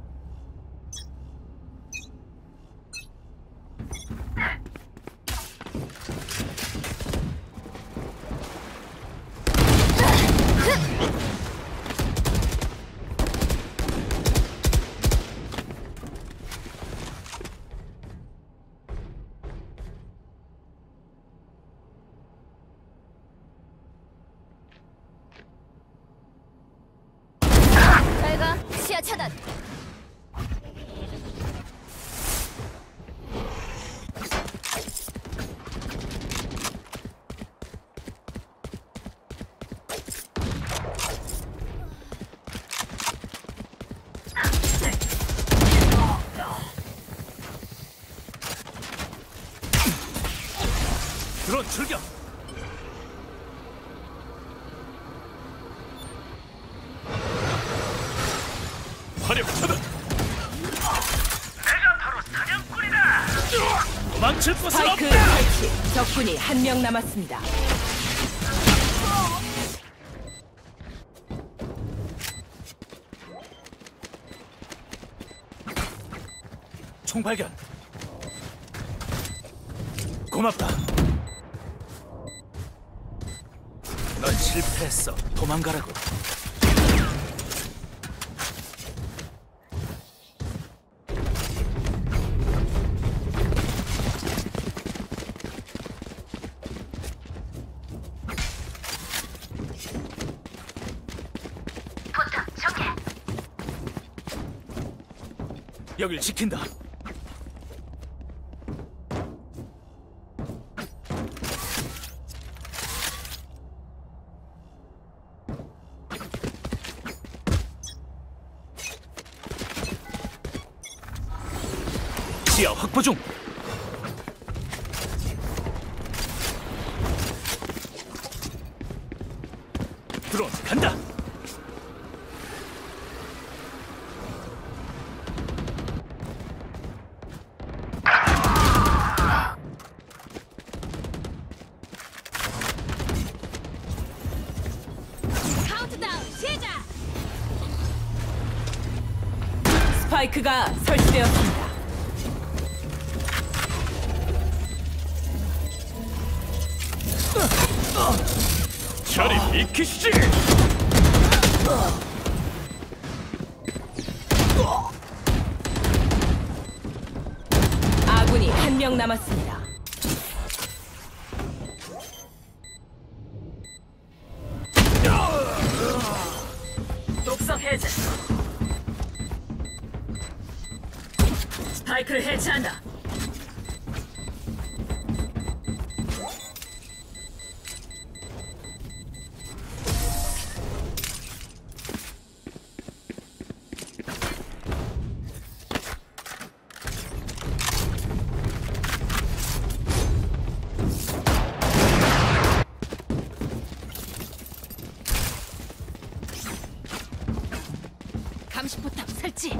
잘가 시야 차단. 드론 출격. 화력 차단. 도망칠 곳은 스파이크 없다. 설치. 적군이 한 명 남았습니다. 총 발견. 고맙다. 넌 실패했어. 도망가라고. 여길 지킨다. 시야 확보 중. 드론 간다. 카운트다운 시작. 스파이크가 설치되었습니다. 저리 비키시지. 아군이 한 명 남았습니다. 독성 해제. 스파이크를 해체한다. 감시포탑 설치.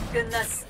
끝났어.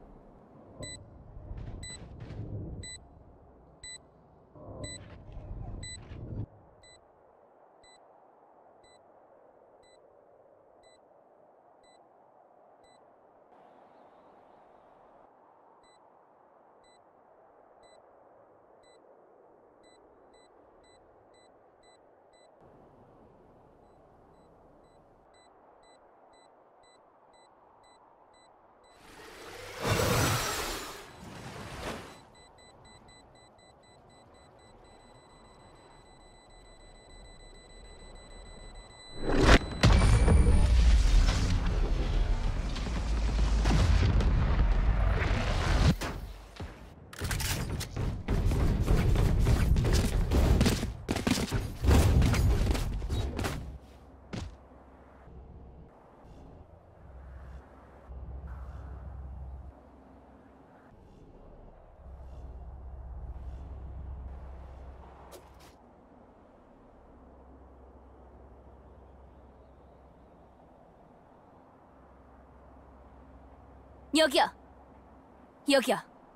여기요. 여기요.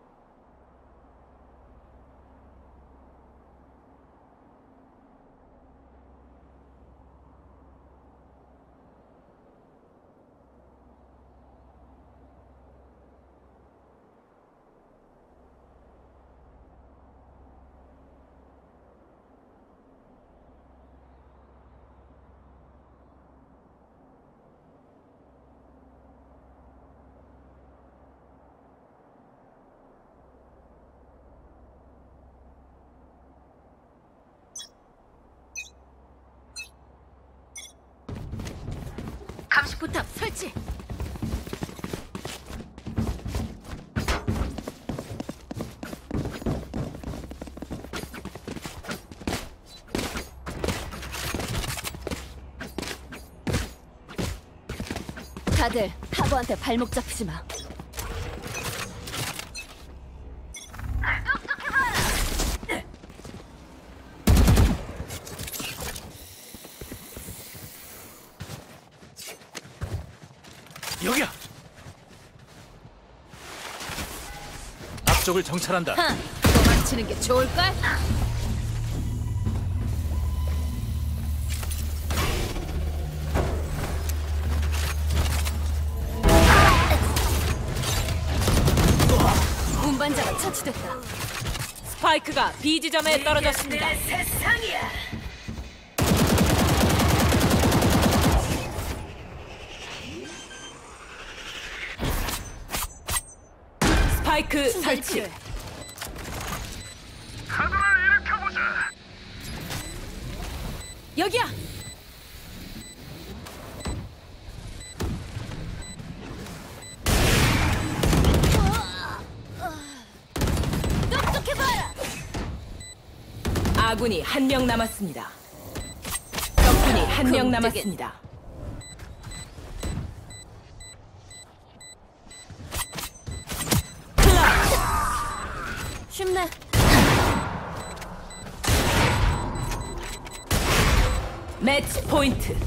감시포탑 설치. 다들 하고한테 발목 잡히지 마. 여기야. 앞쪽을 정찰한다. 하, 도망치는 게 좋을걸? 운반자가 처치됐다. 스파이크가 B 지점에 떨어졌습니다. 내 세상이야. 스파이크 설치. 여기야. 똑똑해봐라. 아군이 한 명 남았습니다. 적군이 한 명 남았습니다. 쉽네. 매치 포인트.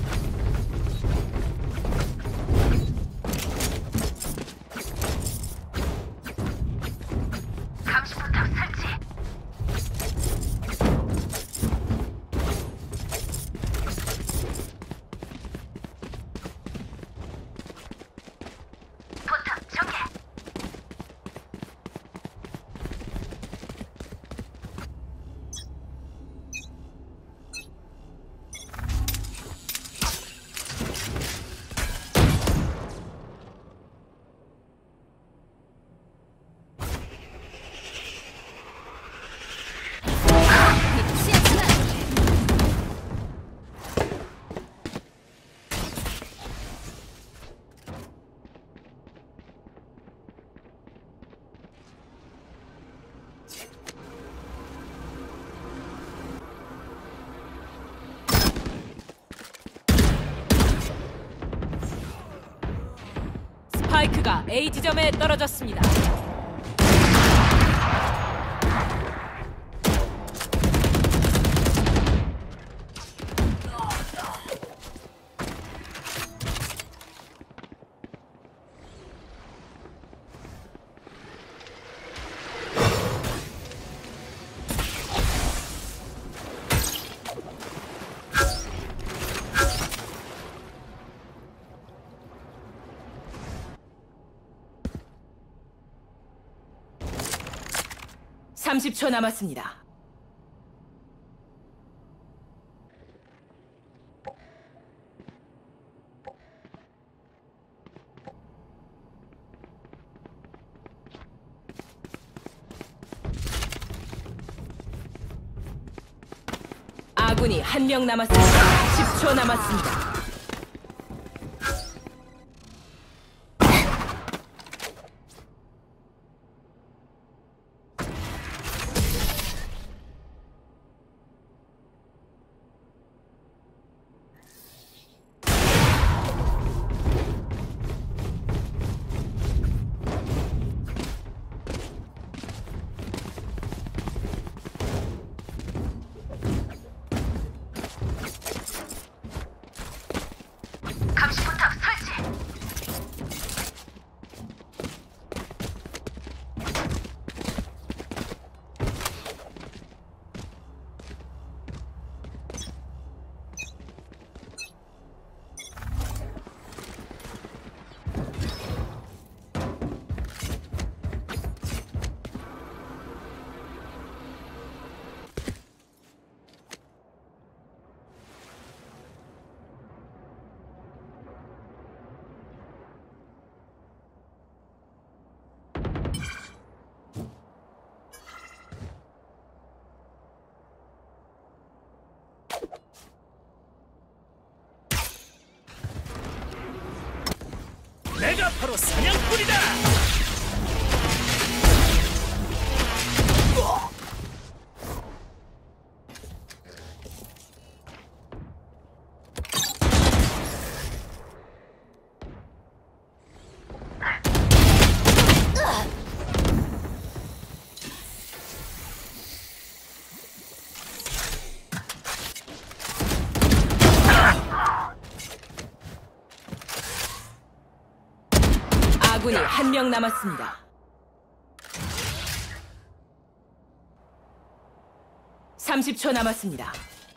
스파이크가 A 지점에 떨어졌습니다. 삼십 초 남았습니다. 아군이 한 명 남았습니다. 십 초 남았습니다. 내가 바로 사냥꾼이다. 아군이 한 명 남았습니다. 삼십 초 남았습니다.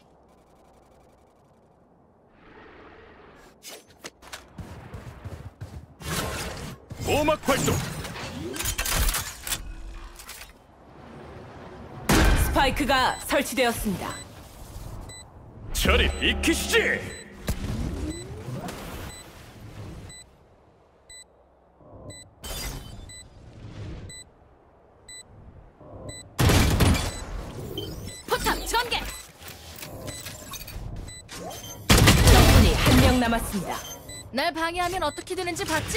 보호막 활동. 스파이크가 설치되었습니다. 저리 비키시지. 포탑 전개. 적군이 한 명 남았습니다. 날 방해하면 어떻게 되는지 봤지?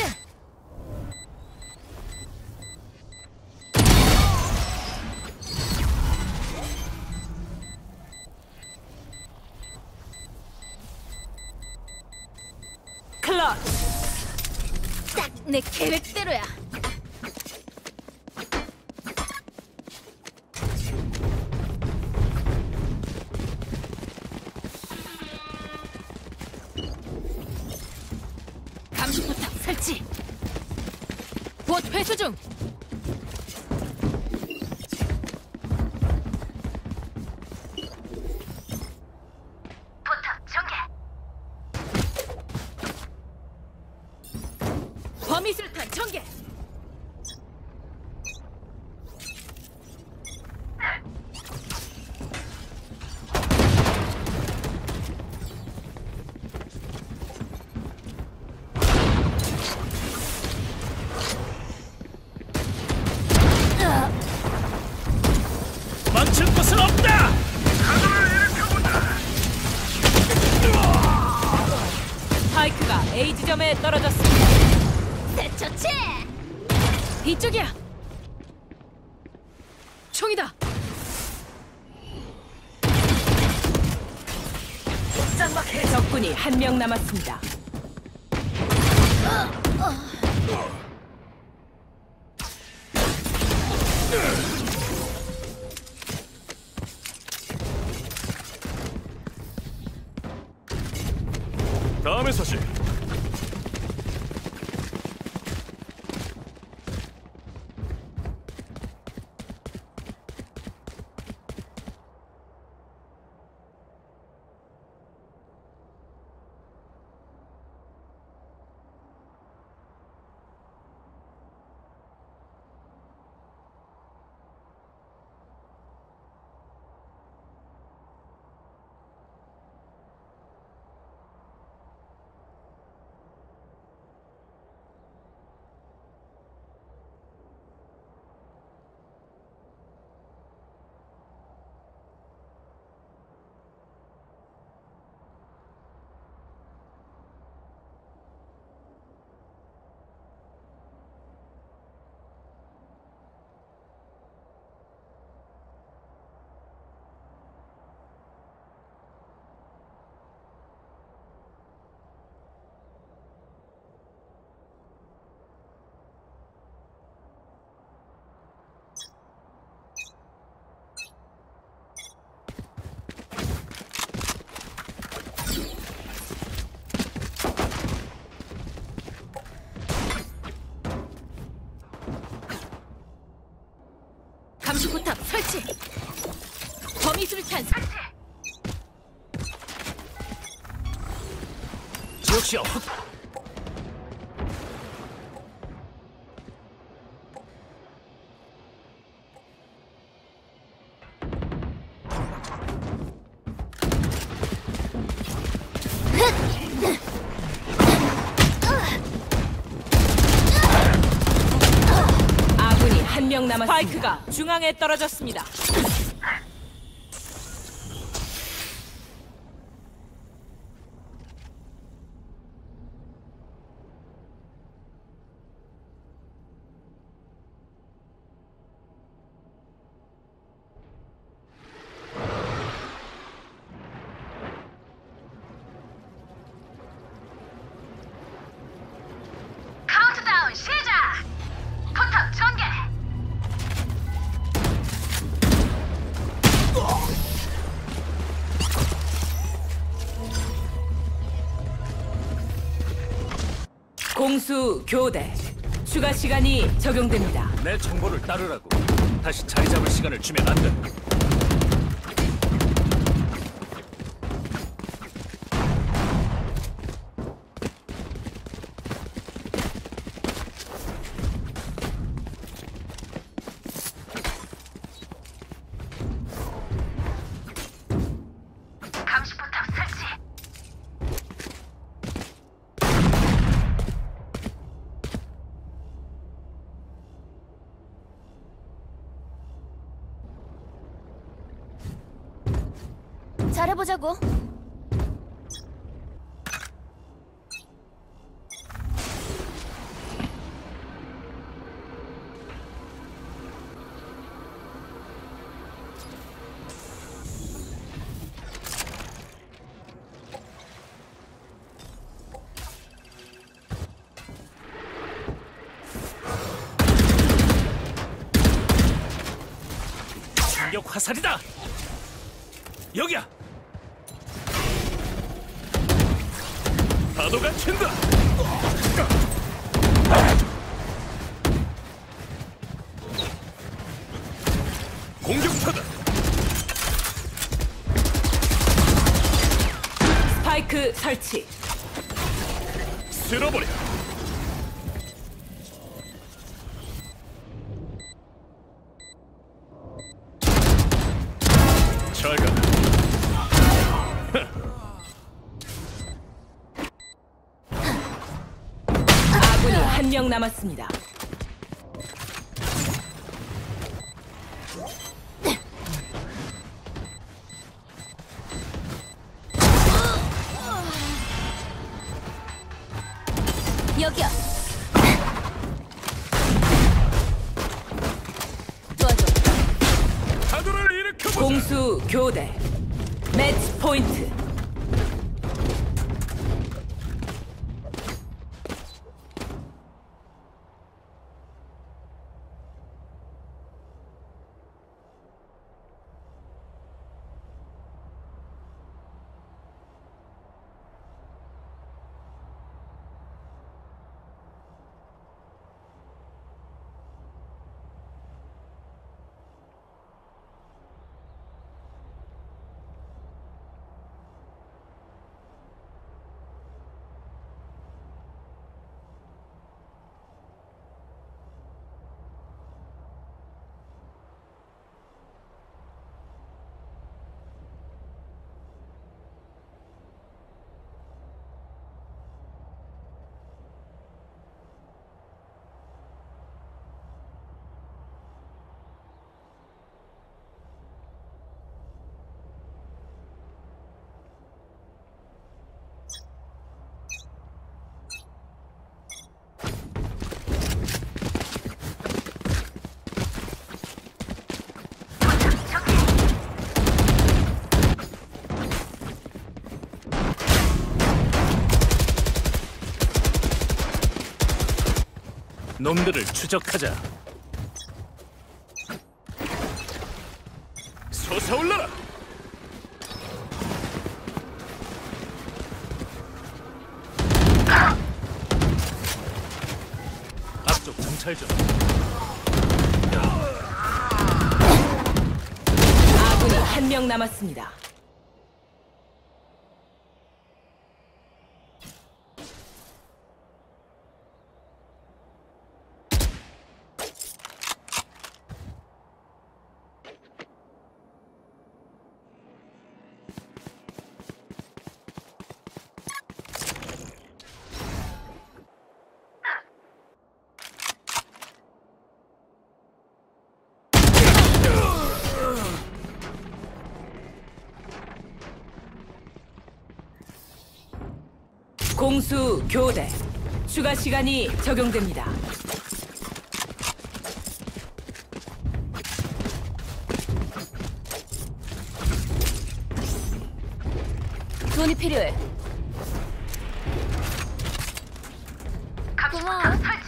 클러치. 딱 내 계획대로야. 감시 포탑 설치. 곧 회수 중. 포탑 전개. 범위술탄 전개. 망칠 것은 없다. 스파이크가 A 지점에 떨어졌습니다. 대처치! 이쪽이야. 총이다. 적군이 한 명 남았습니다. 다음에 서시. 감시포탑 설치. 범위술탄 설치. 지역시야 확. 아군이 한 명 남았습니다. 스파이크가 중앙에 떨어졌습니다. 카운트다운 시작! 포탑 전개! 공수 교대. 추가 시간이 적용됩니다. 내 정보를 따르라고. 다시 자리 잡을 시간을 주면 안 돼. 감시포탑 설치! 잘해보자고. 충격 화살이다. 여기야. 파도가 튄다. 공격파다. 스파이크 설치. 쓸어버려. 잘 가. 아군이 한 명 남았습니다. 여기요. 도와줘. 파도를 일으켜보자. 공수 교대. 매치 포인트. 놈들을 추적하자. 솟아올라라. 앞쪽 정찰 좀. 명 남았습니다. 공수 교대. 추가 시간이 적용됩니다. 돈이 필요해. 감시포탑 설치.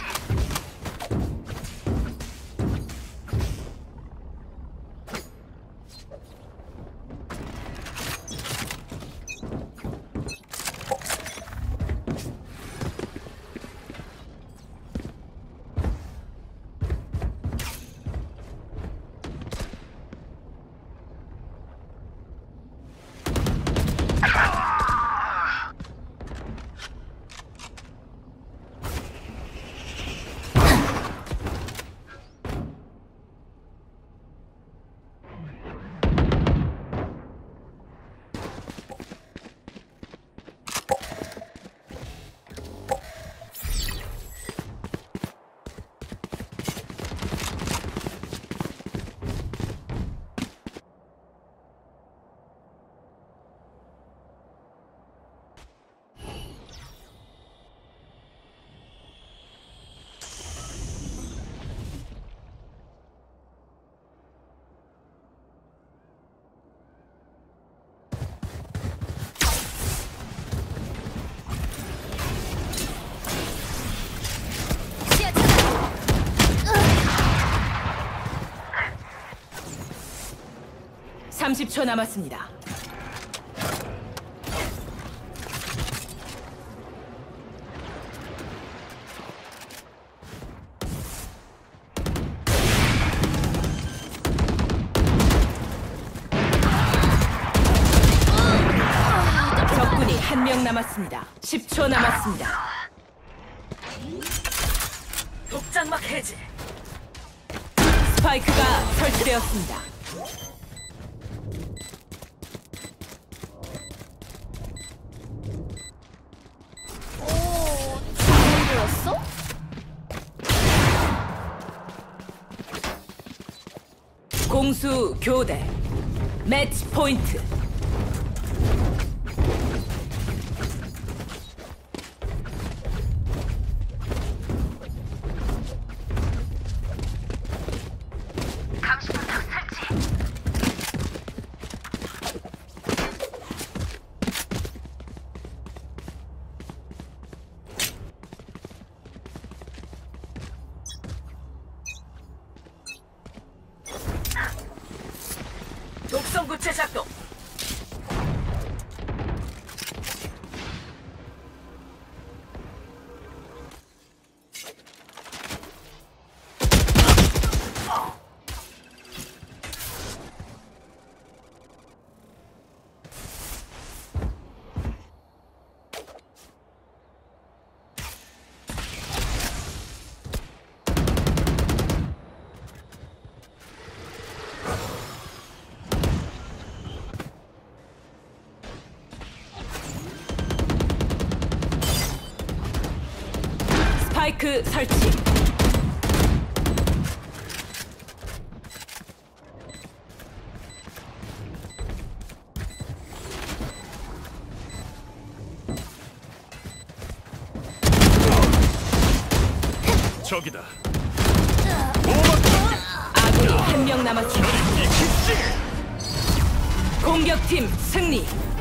삼십 초 남았습니다. 적군이 한 명 남았습니다. 십 초 남았습니다. 독장막 해제. 스파이크가 설치되었습니다. 들었어? 공수 교대. 매치 포인트. 감시포탑 설치. 독성 구체 작동. 스파이크 설치. 저기다. 아군이 한 명 남았습니다. 공격팀 승리.